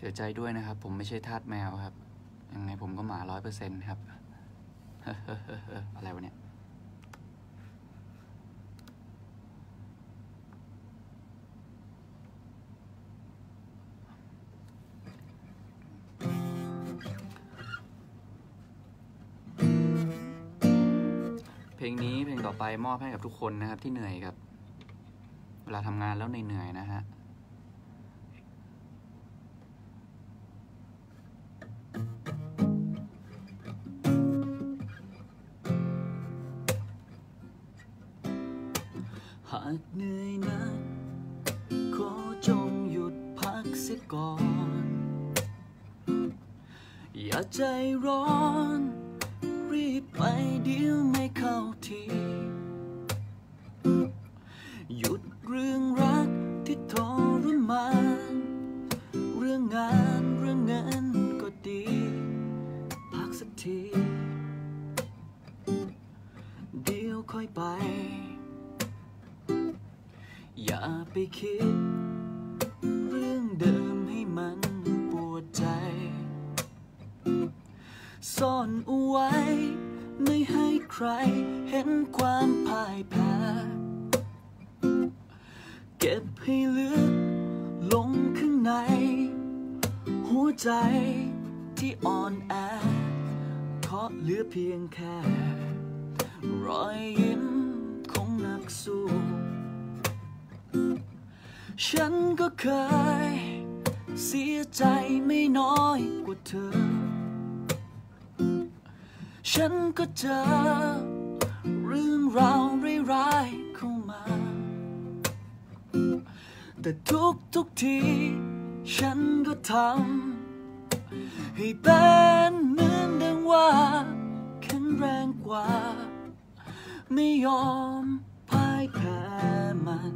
สียใจด้วยนะครับผมไม่ใช่ทาสแมวครับยังไงผมก็หมา100%ครับ อะไรวะเนี่ยเพลงนี้เพลงต่อไปมอบให้กับทุกคนนะครับที่เหนื่อยกับเวลาทำงานแล้วเหนื่อยนะฮะหากเหนื่อยนักขอจงหยุดพักเสียก่อนอย่าใจร้อนรีบไปเดี๋ยวไม่เข้าทีหยุดเรื่องรักที่ทรมานเรื่องงานเรื่องเงินก็ดีพักสักทีเดี๋ยวค่อยไปอย่าไปคิดเรื่องเดิมให้มันปวดใจซ่อนเอาไว้ไม่ให้ใครเห็นความพ่ายแพ้เก็บให้ลึกลงข้างในหัวใจที่อ่อนแอเพราะเหลือเพียงแค่รอยยิ้มของนักสู้ฉันก็เคยเสียใจไม่น้อยกว่าเธอฉันก็เจอเรื่องราวร้ายๆเข้ามาแต่ทุกทีฉันก็ทำให้เป็นเหมือนดังว่าแข็งแรงกว่าไม่ยอมพ่ายแพ้มัน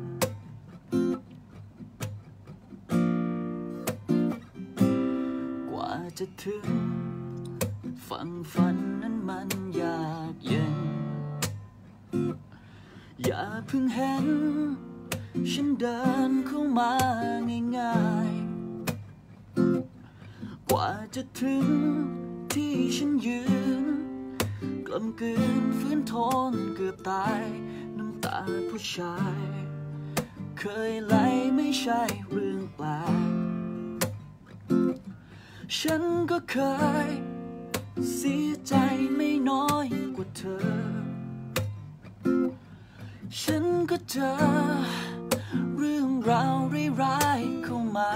กว่าจะถึงฝั่งฝันนั้นมันยากเย็นอย่าเพิ่งเห็นฉันเดินเข้ามาง่ายๆกว่าจะถึงที่ฉันยืนกล้ำกลืนฝืนทนเกือบตายน้ำตาผู้ชายเคยไหลไม่ใช่เรื่องแปลกฉันก็เคยเสียใจไม่น้อยกว่าเธอฉันก็เจอเรื่องราวร้ายๆเข้ามา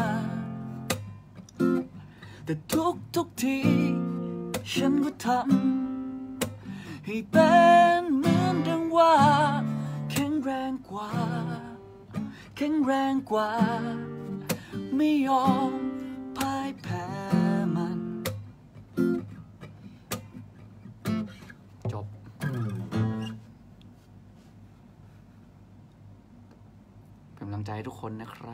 แต่ทุกทีฉันก็ทำให้เป็นเหมือนดังว่าแข็งแรงกว่าแข็งแรงกว่าไม่ยอมพ่ายแพ้มันจบกำลังใจให้ทุกคนนะครับ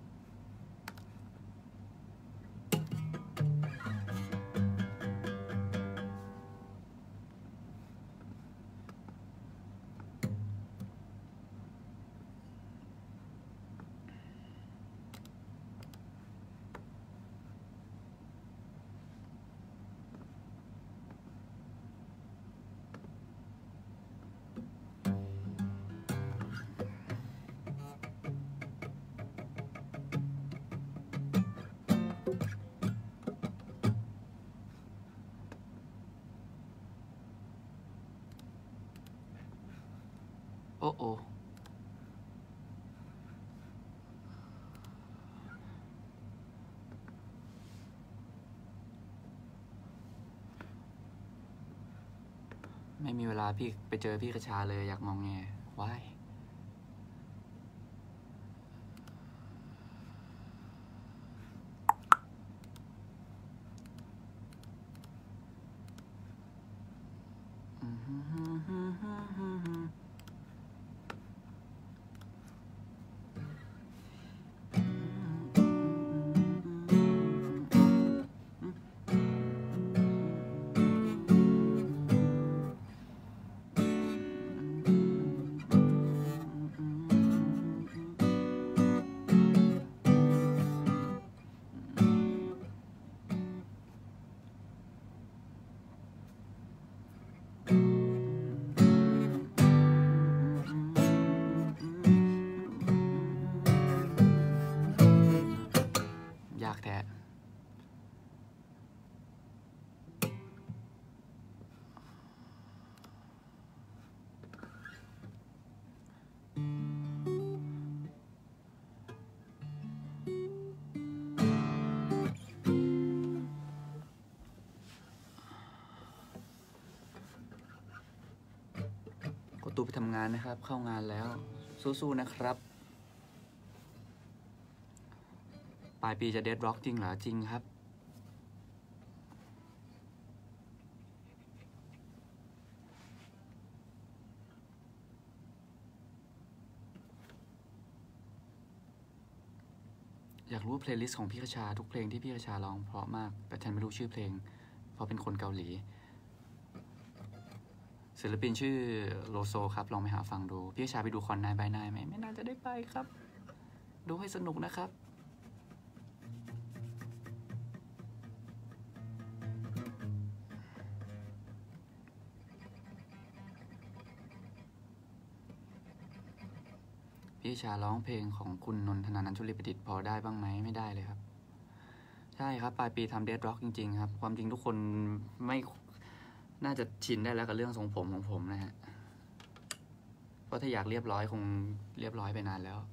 โอ้โอไม่มีเวลาพี่ไปเจอพี่กระชาเลยอยากมองแงว้ายตัวไปทำงานนะครับเข้างานแล้วสู้ๆนะครับปลายปีจะเดดร็อกจริงเหรอจริงครับอยากรู้เพลย์ลิสต์ของพี่คชาทุกเพลงที่พี่คชาร้องเพราะมากแต่ฉันไม่รู้ชื่อเพลงเพราะเป็นคนเกาหลีศิลปินชื่อโลโซครับลองไปหาฟังดูพี่คชาไปดูคอน9 by 9ไหมไม่น่าจะได้ไปครับดูให้สนุกนะครับพี่ชาร้องเพลงของคุณนนทนานันชุลีประดิษฐ์พอได้บ้างไหมไม่ได้เลยครับใช่ครับปลายปีทำเดดร็อกจริงๆครับความจริงทุกคนไม่น่าจะชินได้แล้วกับเรื่องทรงผมของผมนะฮะเพราะถ้าอยากเรียบร้อยคงเรียบร้อยไปนานแล้ว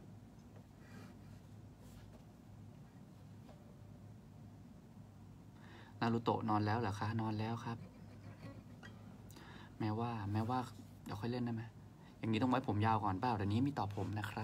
นารูโตะนอนแล้วเหรอคะนอนแล้วครับแม้ว่าเดี๋ยวค่อยเล่นได้ไหมอย่างนี้ต้องไว้ผมยาวก่อนเปล่าเดี๋ยวนี้มีต่อผมนะครับ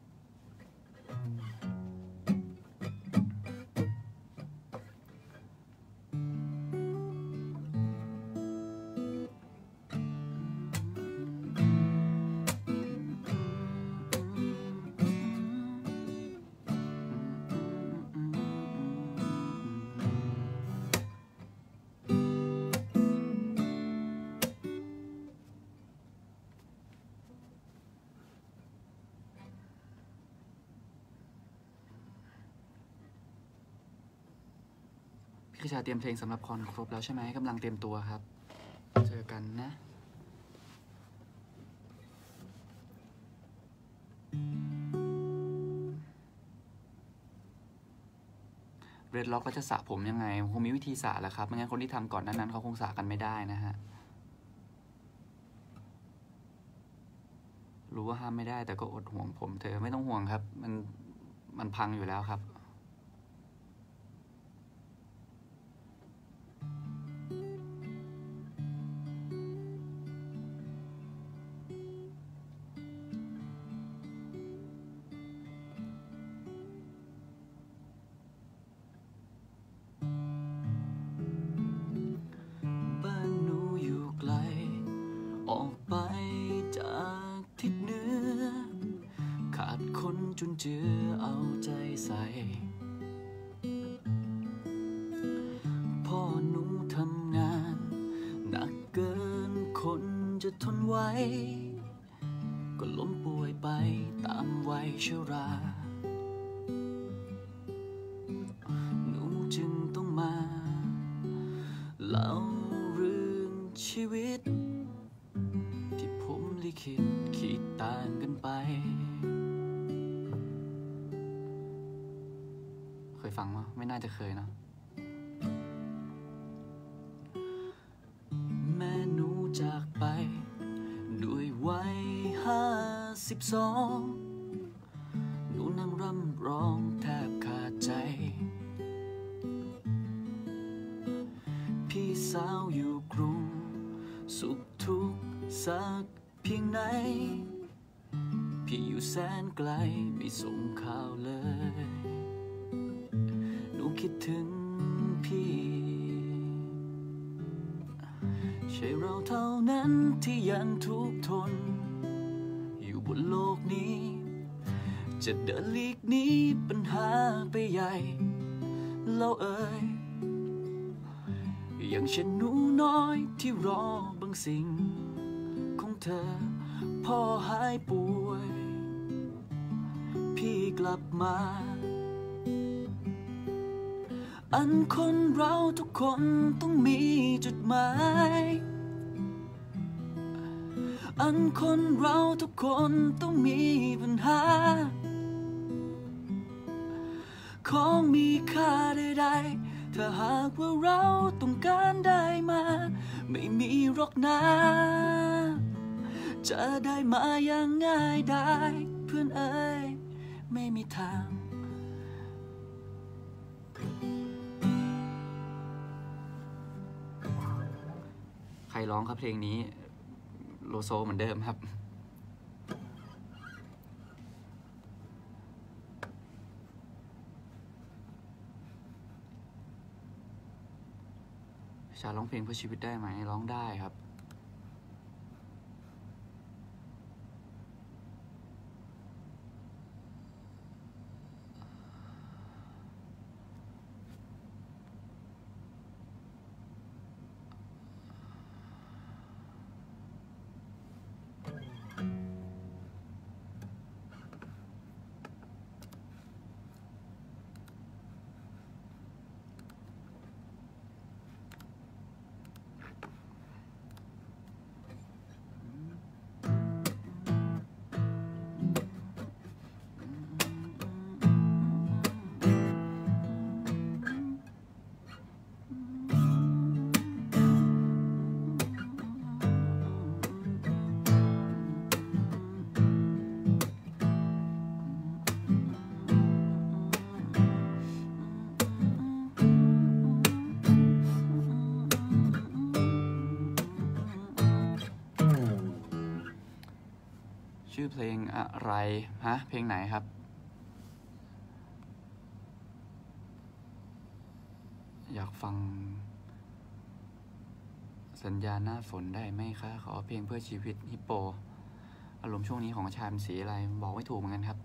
พี่ชาเตรียมเพลงสำหรับคอนครบแล้วใช่ไหมกำลังเตรียมตัวครับเจอกันนะเรดล็อกก็จะสระผมยังไงคงมีวิธีสระแหละครับไม่งั้นคนที่ทำก่อนนั้นเขาคงสระกันไม่ได้นะฮะรู้ว่าห้ามไม่ได้แต่ก็อดห่วงผมเธอไม่ต้องห่วงครับมันพังอยู่แล้วครับบ้านหนูอยู่ไกลออกไปจากทิศเหนือขาดคนจุนเจือเอาใจใส่พ่อหนูทำงานหนักเกินคนจะทนไหวก็ล้มป่วยไปตามวัยชราหนูจึงต้องมาเล่าเรื่องชีวิตที่ผมลิขิตขีดต่างกันไปเคยฟังมั้ยไม่น่าจะเคยเนาะแม่หนูจากไปด้วยวัย52หนูนั่งร่ำร้องแทบขาดใจพี่สาวอยู่กรุงสุขทุกข์สักเพียงไหนพี่อยู่แสนไกลไม่ส่งข่าวเลยหนูคิดถึงพี่ใช่เราเท่านั้นที่ยังทุกข์ทนอยู่บนโลกนี้จะเดินหลีกหนีปัญหาไปใหญ่แล้วเอ่ยอย่างเช่นหนูน้อยที่รอบางสิ่งของเธอพ่อหายป่วยพี่กลับมาอันคนเราทุกคนต้องมีจุดหมายอันคนเราทุกคนต้องมีปัญหาของมีค่าใดๆถ้าหากว่าเราต้องการได้มาไม่มีหรอกนะจะได้มาอย่างง่ายได้เพื่อนเอ๋ยไม่มีทางใครร้องครับเพลงนี้โลโซเหมือนเดิมครับชาร้องเพลงเพื่อชีวิตได้ไหมร้องได้ครับชื่อเพลงอะไรฮะเพลงไหนครับอยากฟังสัญญาหน้าฝนได้ไหมคะขอเพลงเพื่อชีวิตฮิปโปอารมณ์ช่วงนี้ของชาเป็นสีอะไรบอกไม่ถูกเหมือนกันครับ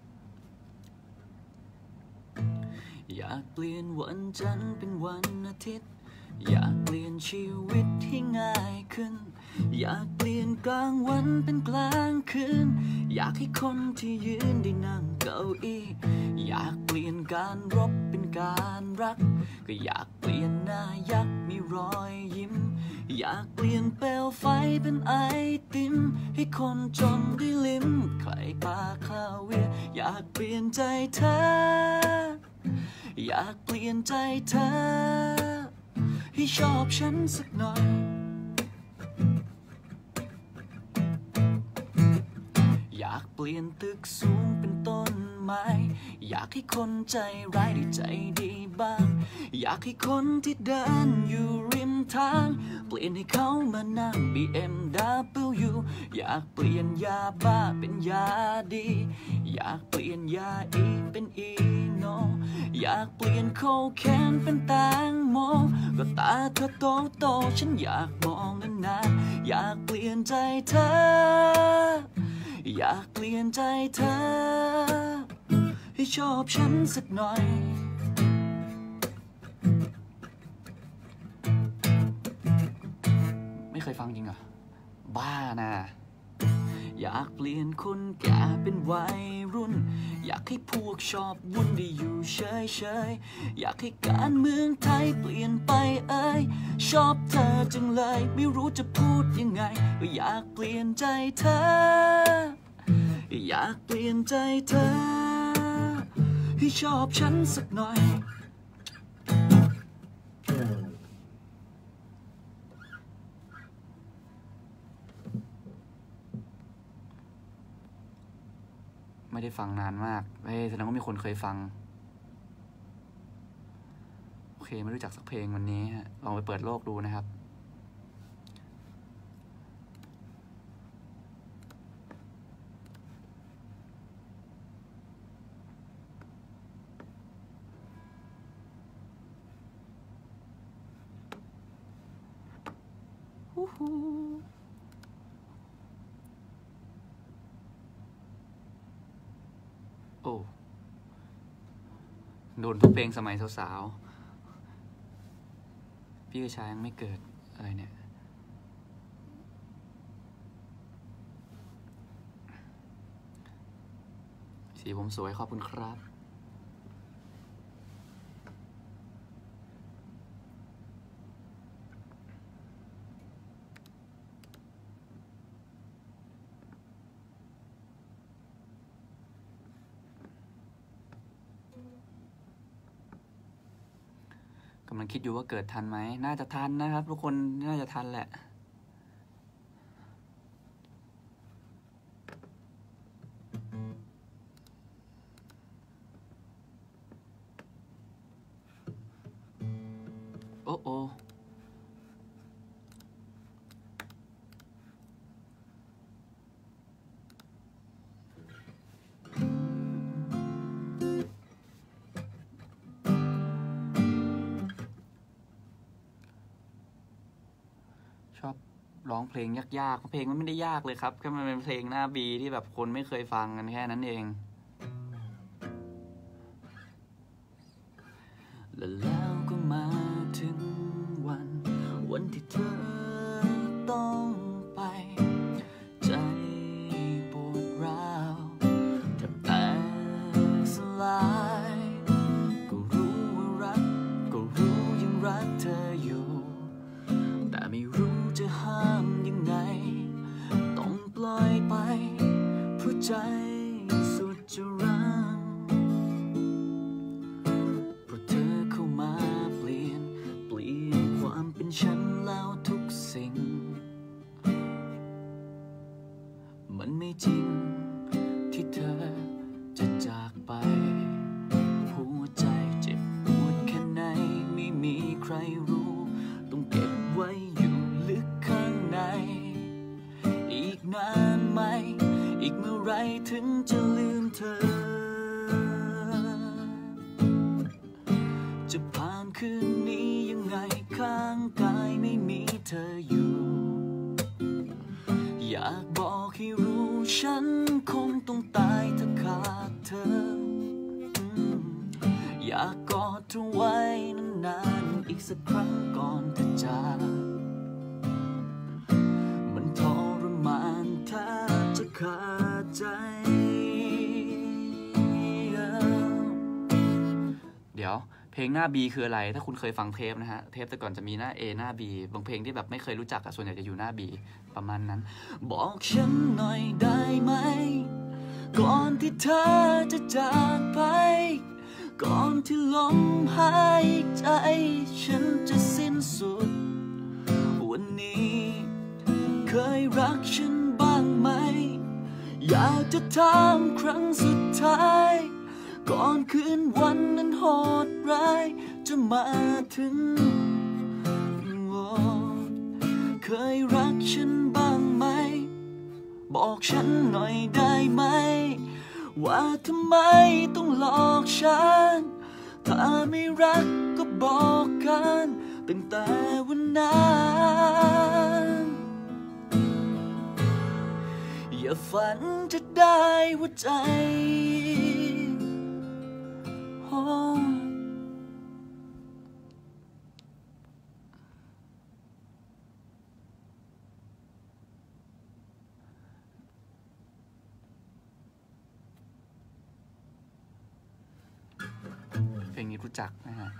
อยากเปลี่ยนวันจันทร์เป็นวันอาทิตย์อยากเปลี่ยนชีวิตให้ง่ายขึ้นอยากเปลี่ยนกลางวันเป็นกลางคืนอยากให้คนที่ยืนได้นั่งเก้าอี้อยากเปลี่ยนการรบเป็นการรักก็อยากเปลี่ยนหน้ายักษ์มีรอยยิ้มอยากเปลี่ยนเปลวไฟเป็นไอติมให้คนจนได้ลิ้มใครปาคาเวียอยากเปลี่ยนใจเธออยากเปลี่ยนใจเธอให้ชอบฉันสักหน่อยอยากเปลี่ยนตึกสูงเป็นต้นไม้อยากให้คนใจร้ายได้ใจดีบ้างอยากให้คนที่เดินอยู่ริมทางเปลี่ยนให้เขามานั่ง BMW อยากเปลี่ยนยาบ้าเป็นยาดีอยากเปลี่ยนยาอีเป็นอีโนอยากเปลี่ยนโคเคนเป็นแตงโมก็ตาเธอโตฉันอยากมองนานๆอยากเปลี่ยนใจเธออยากเปลี่ยนใจเธอให้ชอบฉันสักหน่อยไม่เคยฟังจริงเหรอบ้านะอยากเปลี่ยนคนแก่เป็นวัยรุ่นอยากให้พวกชอบวุ่นได้อยู่เฉยๆอยากให้การเมืองไทยเปลี่ยนไปชอบเธอจังเลยไม่รู้จะพูดยังไงก็อยากเปลี่ยนใจเธออยากเปลี่ยนใจเธอให้ชอบฉันสักหน่อยไม่ได้ฟังนานมากแสดงว่ามีคนเคยฟังโอเคไม่รู้จักสักเพลงวันนี้ลองไปเปิดโลกดูนะครับโอ้โดนทุกเพลงสมัยสาวๆพี่กระชายยังไม่เกิดอะไรเนี่ยสีผมสวยขอบคุณครับกำลังคิดอยู่ว่าเกิดทันไหมน่าจะทันนะครับทุกคนน่าจะทันแหละโอ้อบร้องเพลงยากๆเพลงมันไม่ได้ยากเลยครับแค่มันเป็นเพลงหน้าบีที่แบบคนไม่เคยฟังกันแค่นั้นเองแล้วก็มาถึงวันที่เธอต้องไปใจปวดร้าวแทบแตกสลายก็รู้ว่ารักก็รู้ยังรักเธออยู่แต่ไม่รู้จะห้ามยังไงต้องปล่อยไปเพราะใจสุดจะรักเพราะเธอเข้ามาเปลี่ยนความเป็นฉันแล้วทุกสิ่งมันไม่จริงที่เธอจะจากไปหัวใจเจ็บปวดแค่ไหนไม่มีใครรู้ต้องเก็บไว้อยู่ลึกข้างในอีกนานไหมอีกเมื่อไรถึงจะลืมเธอจะผ่านคืนนี้ยังไงข้างกายไม่มีเธออยู่อยากบอกให้รู้ฉันคงต้องตายถ้าขาดเธออยากกอดเธอไว้นานๆอีกสักครั้งก่อนเธอจากมันทรมานแทบจะขาดใจเดี๋ยวเพลงหน้า B คืออะไรถ้าคุณเคยฟังเทปนะฮะเทปแต่ก่อนจะมีหน้า A หน้า B บางเพลงที่แบบไม่เคยรู้จักส่วนใหญ่จะอยู่หน้า B ประมาณนั้นบอกฉันหน่อยได้ไหมก่อนที่เธอจะจากไปก่อนที่ลมหายใจฉันจะสิ้นสุดวันนี้เคยรักฉันบ้างไหมอยากจะถามครั้งสุดท้ายก่อนคืนวันนั้นโหดร้ายจะมาถึงเคยรักฉันบ้างไหมบอกฉันหน่อยได้ไหมว่าทำไมต้องหลอกฉันถ้าไม่รักก็บอกกันตั้งแต่วันนั้นอย่าฝันจะได้หัวใจเพลงนี้รู้จักนะฮะ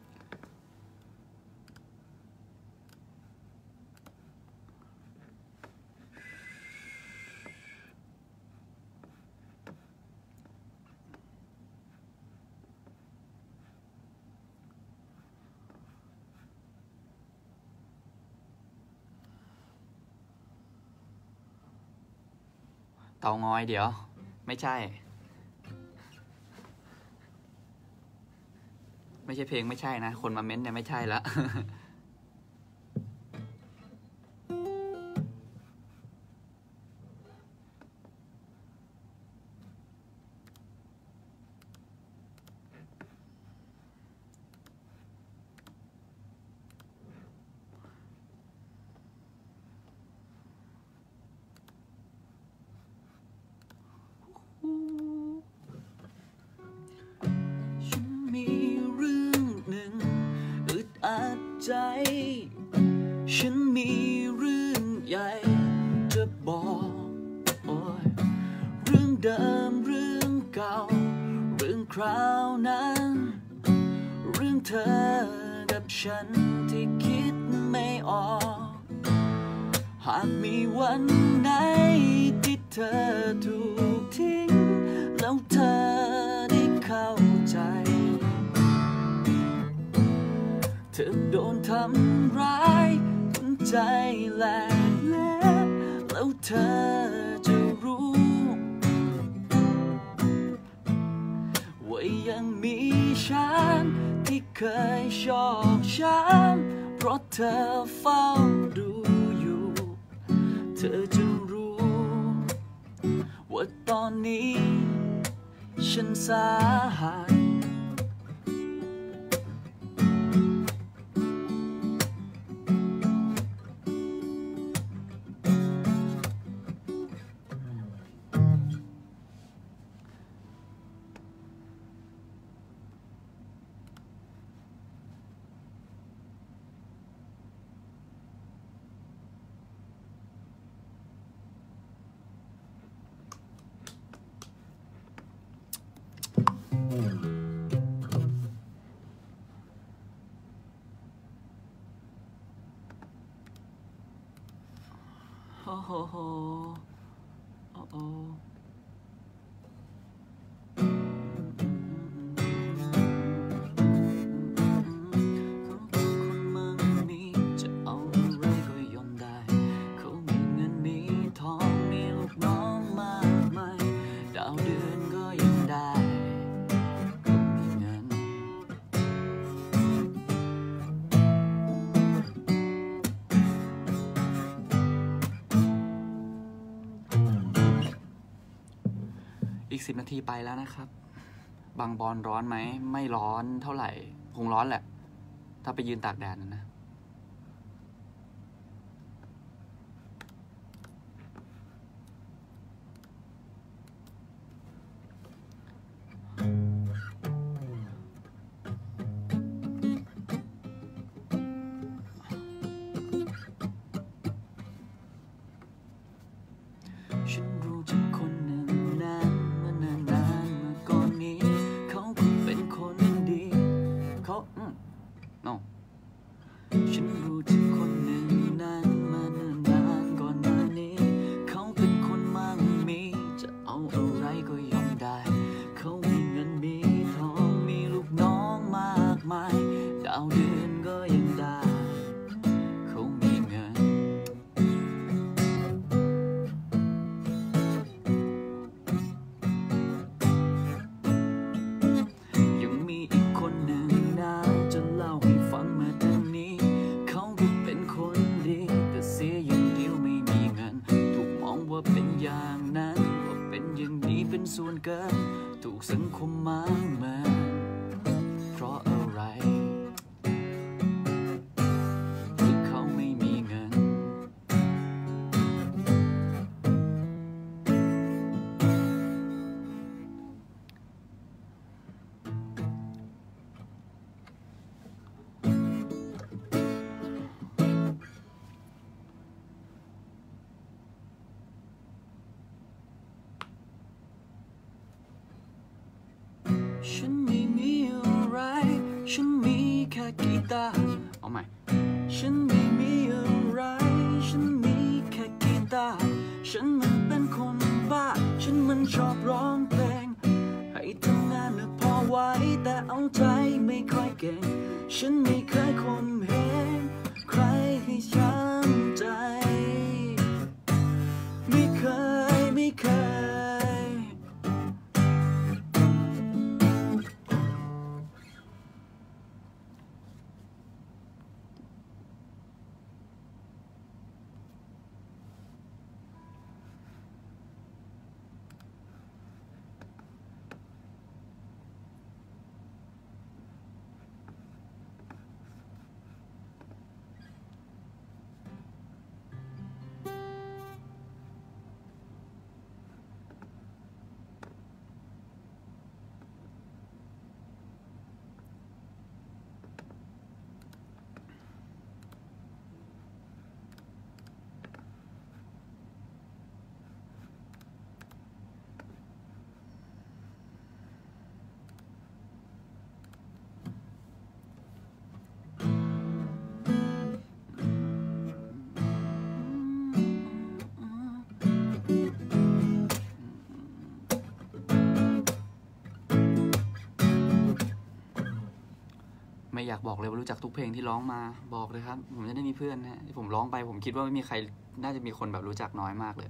เตางอยเดี๋ยวไม่ใช่เพลงไม่ใช่นะคนมาเม้นต์เนี่ยไม่ใช่ละฉันมีเรื่องหนึ่งอึดอัดใจฉันมีเรื่องใหญ่จะบอกโอ้ยเรื่องเดิมเรื่องเก่าเรื่องคราวนั้นเรื่องเธอกับฉันที่คิดไม่ออกหากมีวันไหนที่เธอถูกทิ้งแล้วเธอได้เข้าใจเธอโดนทำร้ายจนใจแหลกเละแล้วเธอจะรู้ว่ายังมีฉันที่เคยชอบฉันเพราะเธอเฝ้าดูอยู่เธอจะรู้ว่าตอนนี้ฉันสาหัสโหโอ้โอ้อีก10 นาทีไปแล้วนะครับ บางบอนร้อนไหม ไม่ร้อนเท่าไหร่ คงร้อนแหละ ถ้าไปยืนตากแดดนะ ฉันรู้จักคนหนึ่งนานเมื่อนานมาก่อนนี้เขาคงเป็นคนดีเขาno ฉันรู้จักคนหนึ่งนานมาเนิ่นนานก่อนหน้านี้เขาเป็นคนมั่งมีจะเอาอะไรก็ยอมได้เขามีเงินมีทองมีลูกน้องมากมายดาวเดือนก็ยังได้เขามีเงินยังมีอีกคนหนึ่งนะจะเล่าให้ฟังมาทางนี้เขาก็เป็นคนดีแต่เสียอย่างเดียวไม่มีเงินถูกมองว่าเป็นอย่างนั้นว่าเป็นอย่างนี้เป็นส่วนเกินถูกสังคมมองมาเพราะอะไรที่เขาไม่มีเงินฉันไม่มีอะไรฉันมีแค่กีตาร์เอาใหม่ฉันไม่มีอะไรฉันมีแค่กีตาร์ฉันมันเป็นคนบ้าฉันมันชอบร้องเพลงให้ทำงานน่ะพอไหวแต่เอาใจไม่ค่อยเก่งฉันไม่เคยข่มเหงใครให้ช้ำใจไม่เคยไม่อยากบอกเลยว่ารู้จักทุกเพลงที่ร้องมาบอกเลยครับผมจะได้มีเพื่อนนะที่ผมร้องไปผมคิดว่าไม่มีใครน่าจะมีคนแบบรู้จักน้อยมากเลย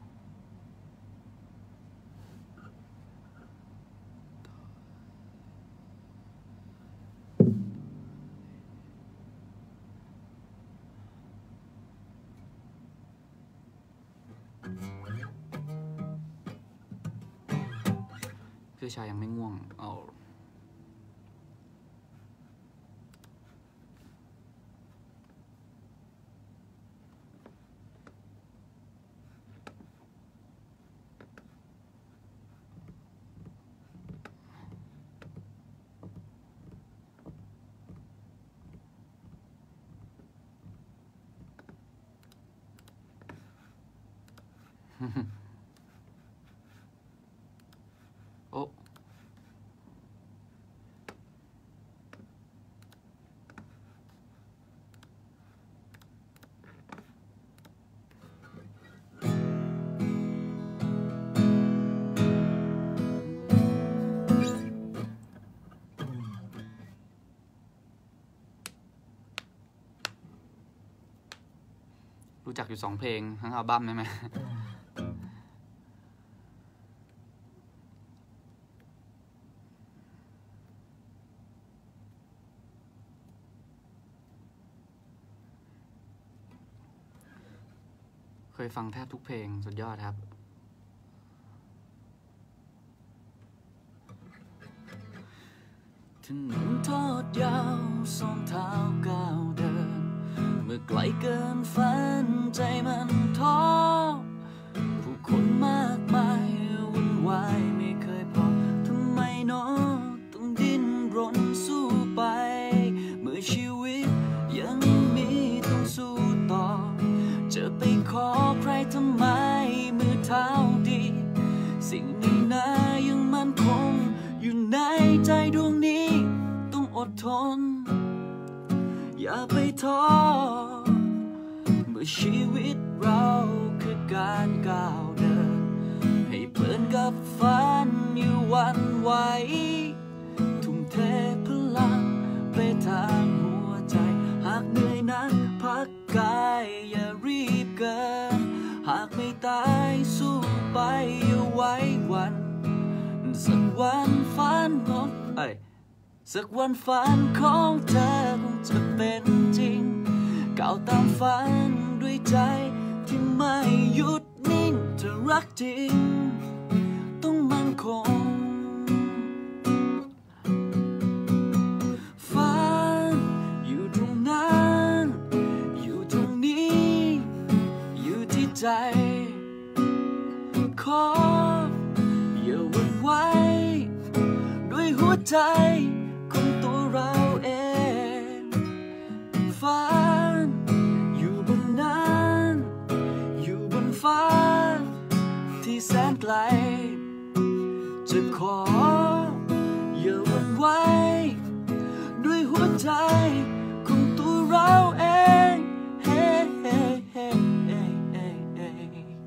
คือชายยังไม่ง่วงเอาโอ้รู้จักอยู่2 เพลงทั้งอัลบั้มใช่ไหมเคยฟังแทบทุกเพลงสุดยอดครับถนนทอดยาวสองเท้าก้าวเดินเมื่อไกลเกินฝันใจมันท้อผู้คนมากมายวุ่นวายไม่เคยพอทำไมน้อต้องดิ้นรนสู้ไปเมื่อชีวิตยังมีต้องสู้ต่อจะไปขอใครทำไมมือเท้าดีสิ่งนี้นะยังมั่นคงอยู่ในใจดวงนี้ต้องอดทนอย่าไปท้อเมื่อชีวิตเราคือการก้าวเดินให้เพลินกับฝันอยู่วันไหวทุ่มเทพลังไปทางหัวใจหากเหนื่อยนักพักกายอย่ารีบเกินหากไม่ตายสู้ไปอย่าไว้วันสักวันฝันของสักวันฝันของเธอคงจะเป็นจริงก้าวตามฝันด้วยใจที่ไม่หยุดนิ่งเธอรักจริงต้องมั่นคงฝันอยู่ตรงนั้นอยู่ตรงนี้อยู่ที่ใจขออย่าหวั่นไหวด้วยหัวใจของตัวเราเองฝันอยู่บนนั้นอยู่บนฟ้าที่แสนไกลจะขออย่าหวั่นไหวด้วยหัวใจของตัวเราเองเฮ้เฮ้เฮ้เฮ้เฮ้เฮ้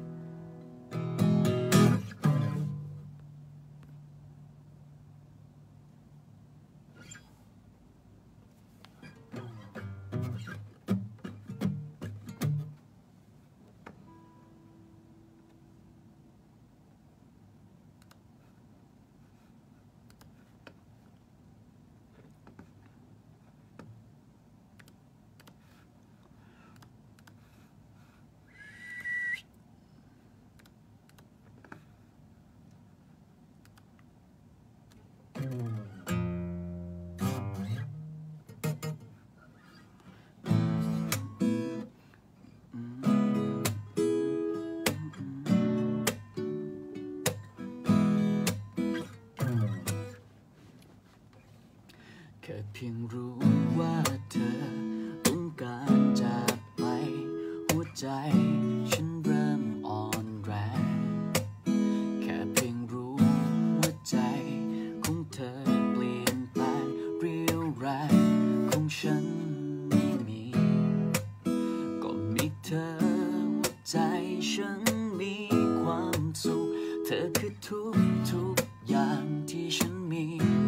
แค่เพียงรู้ว่าเธอต้องการจากไปหัวใจฉันเริ่มอ่อนแรงแค่เพียงรู้ว่าใจของเธอเปลี่ยนแปลงเรียวแรงของฉันไม่มีก็มีเธอหัวใจฉันมีความสุขเธอคือทุกอย่างที่ฉันมี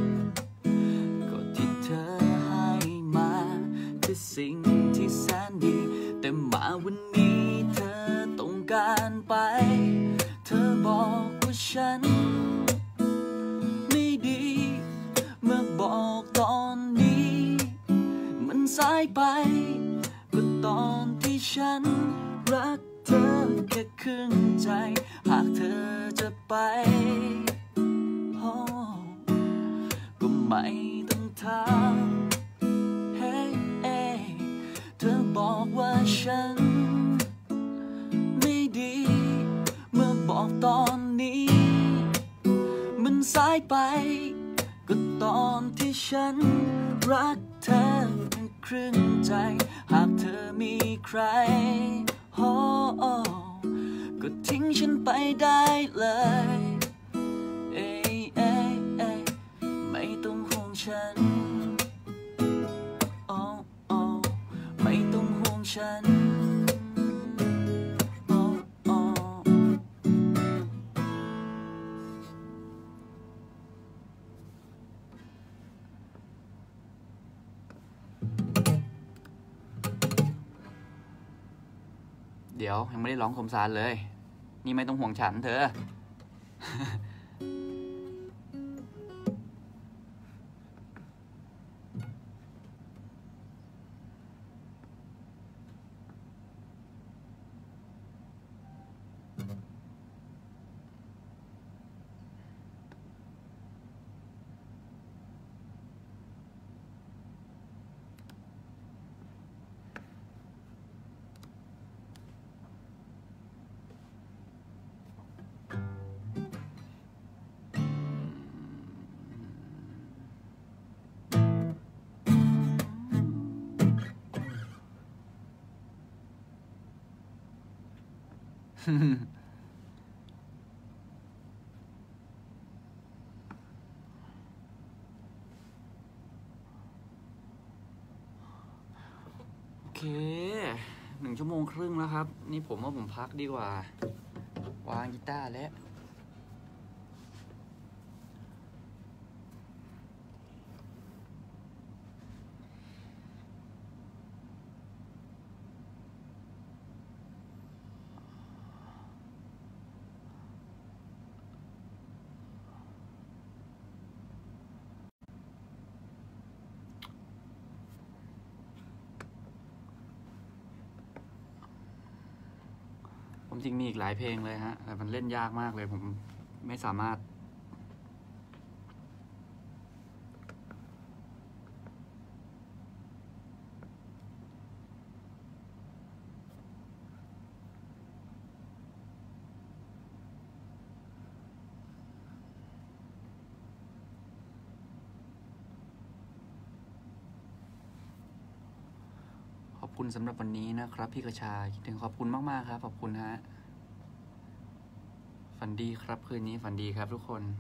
สิ่งที่แสนดีแต่มาวันนี้เธอต้องการไปเธอบอกว่าฉันไม่ดีเมื่อบอกตอนนี้มันสายไปก็ตอนที่ฉันรักเธอแค่ครึ่งใจหากเธอจะไปก็ไม่ต้องถามเธอบอกว่าฉันไม่ดีเมื่อบอกตอนนี้มันสายไปก็ตอนที่ฉันรักเธอทั้งครึ่งใจหากเธอมีใครก็ทิ้งฉันไปได้เลยไม่ต้องห่วงฉันไม่ต้องห่วงฉันเดี๋ยวยังไม่ได้ร้องสมสารเลย นี่ไม่ต้องห่วงฉันเธอ โอเค1 ชั่วโมงครึ่งแล้วครับ นี่ผมว่าผมพักดีกว่า วางกีตาร์แล้วผมจริงมีอีกหลายเพลงเลยฮะ แต่มันเล่นยากมากเลย ผมไม่สามารถขอบคุณสำหรับวันนี้นะครับพี่กระชาคิดถึงขอบคุณมากๆครับขอบคุณฮะฝันดีครับคืนนี้ฝันดีครับทุกคน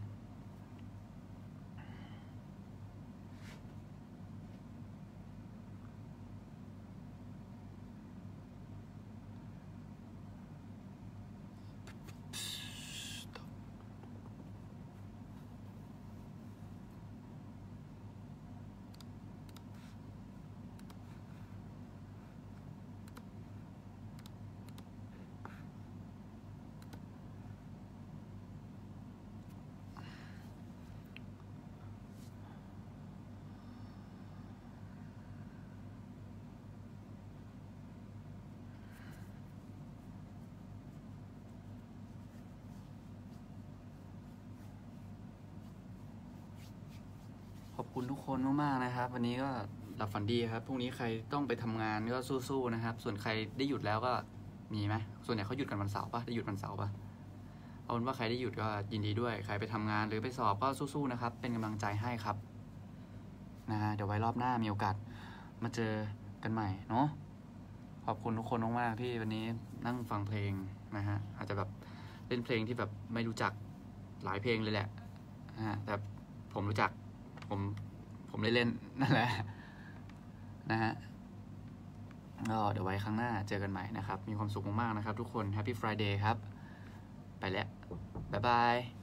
ขอบคุณทุกคนมากๆนะครับวันนี้ก็หลับฝันดีครับพรุ่งนี้ใครต้องไปทำงานก็สู้ๆนะครับส่วนใครได้หยุดแล้วก็มีไหมส่วนใหญ่เขาหยุดกันวันเสาร์ป่ะได้หยุดวันเสาร์ป่ะเอาเป็นว่าใครได้หยุดก็ยินดีด้วยใครไปทำงานหรือไปสอบก็สู้ๆนะครับเป็นกำลังใจให้ครับนะฮะเดี๋ยวไว้รอบหน้ามีโอกาสมาเจอกันใหม่เนาะขอบคุณทุกคนมากๆที่วันนี้นั่งฟังเพลงนะฮะอาจจะแบบเล่นเพลงที่แบบไม่รู้จักหลายเพลงเลยแหละนะฮะแต่ผมรู้จักผมเล่นนั่นแหละนะฮะก็เดี๋ยวไว้ครั้งหน้าเจอกันใหม่นะครับมีความสุขมากๆนะครับทุกคน Happy Friday ครับไปแล้วบ๊ายบาย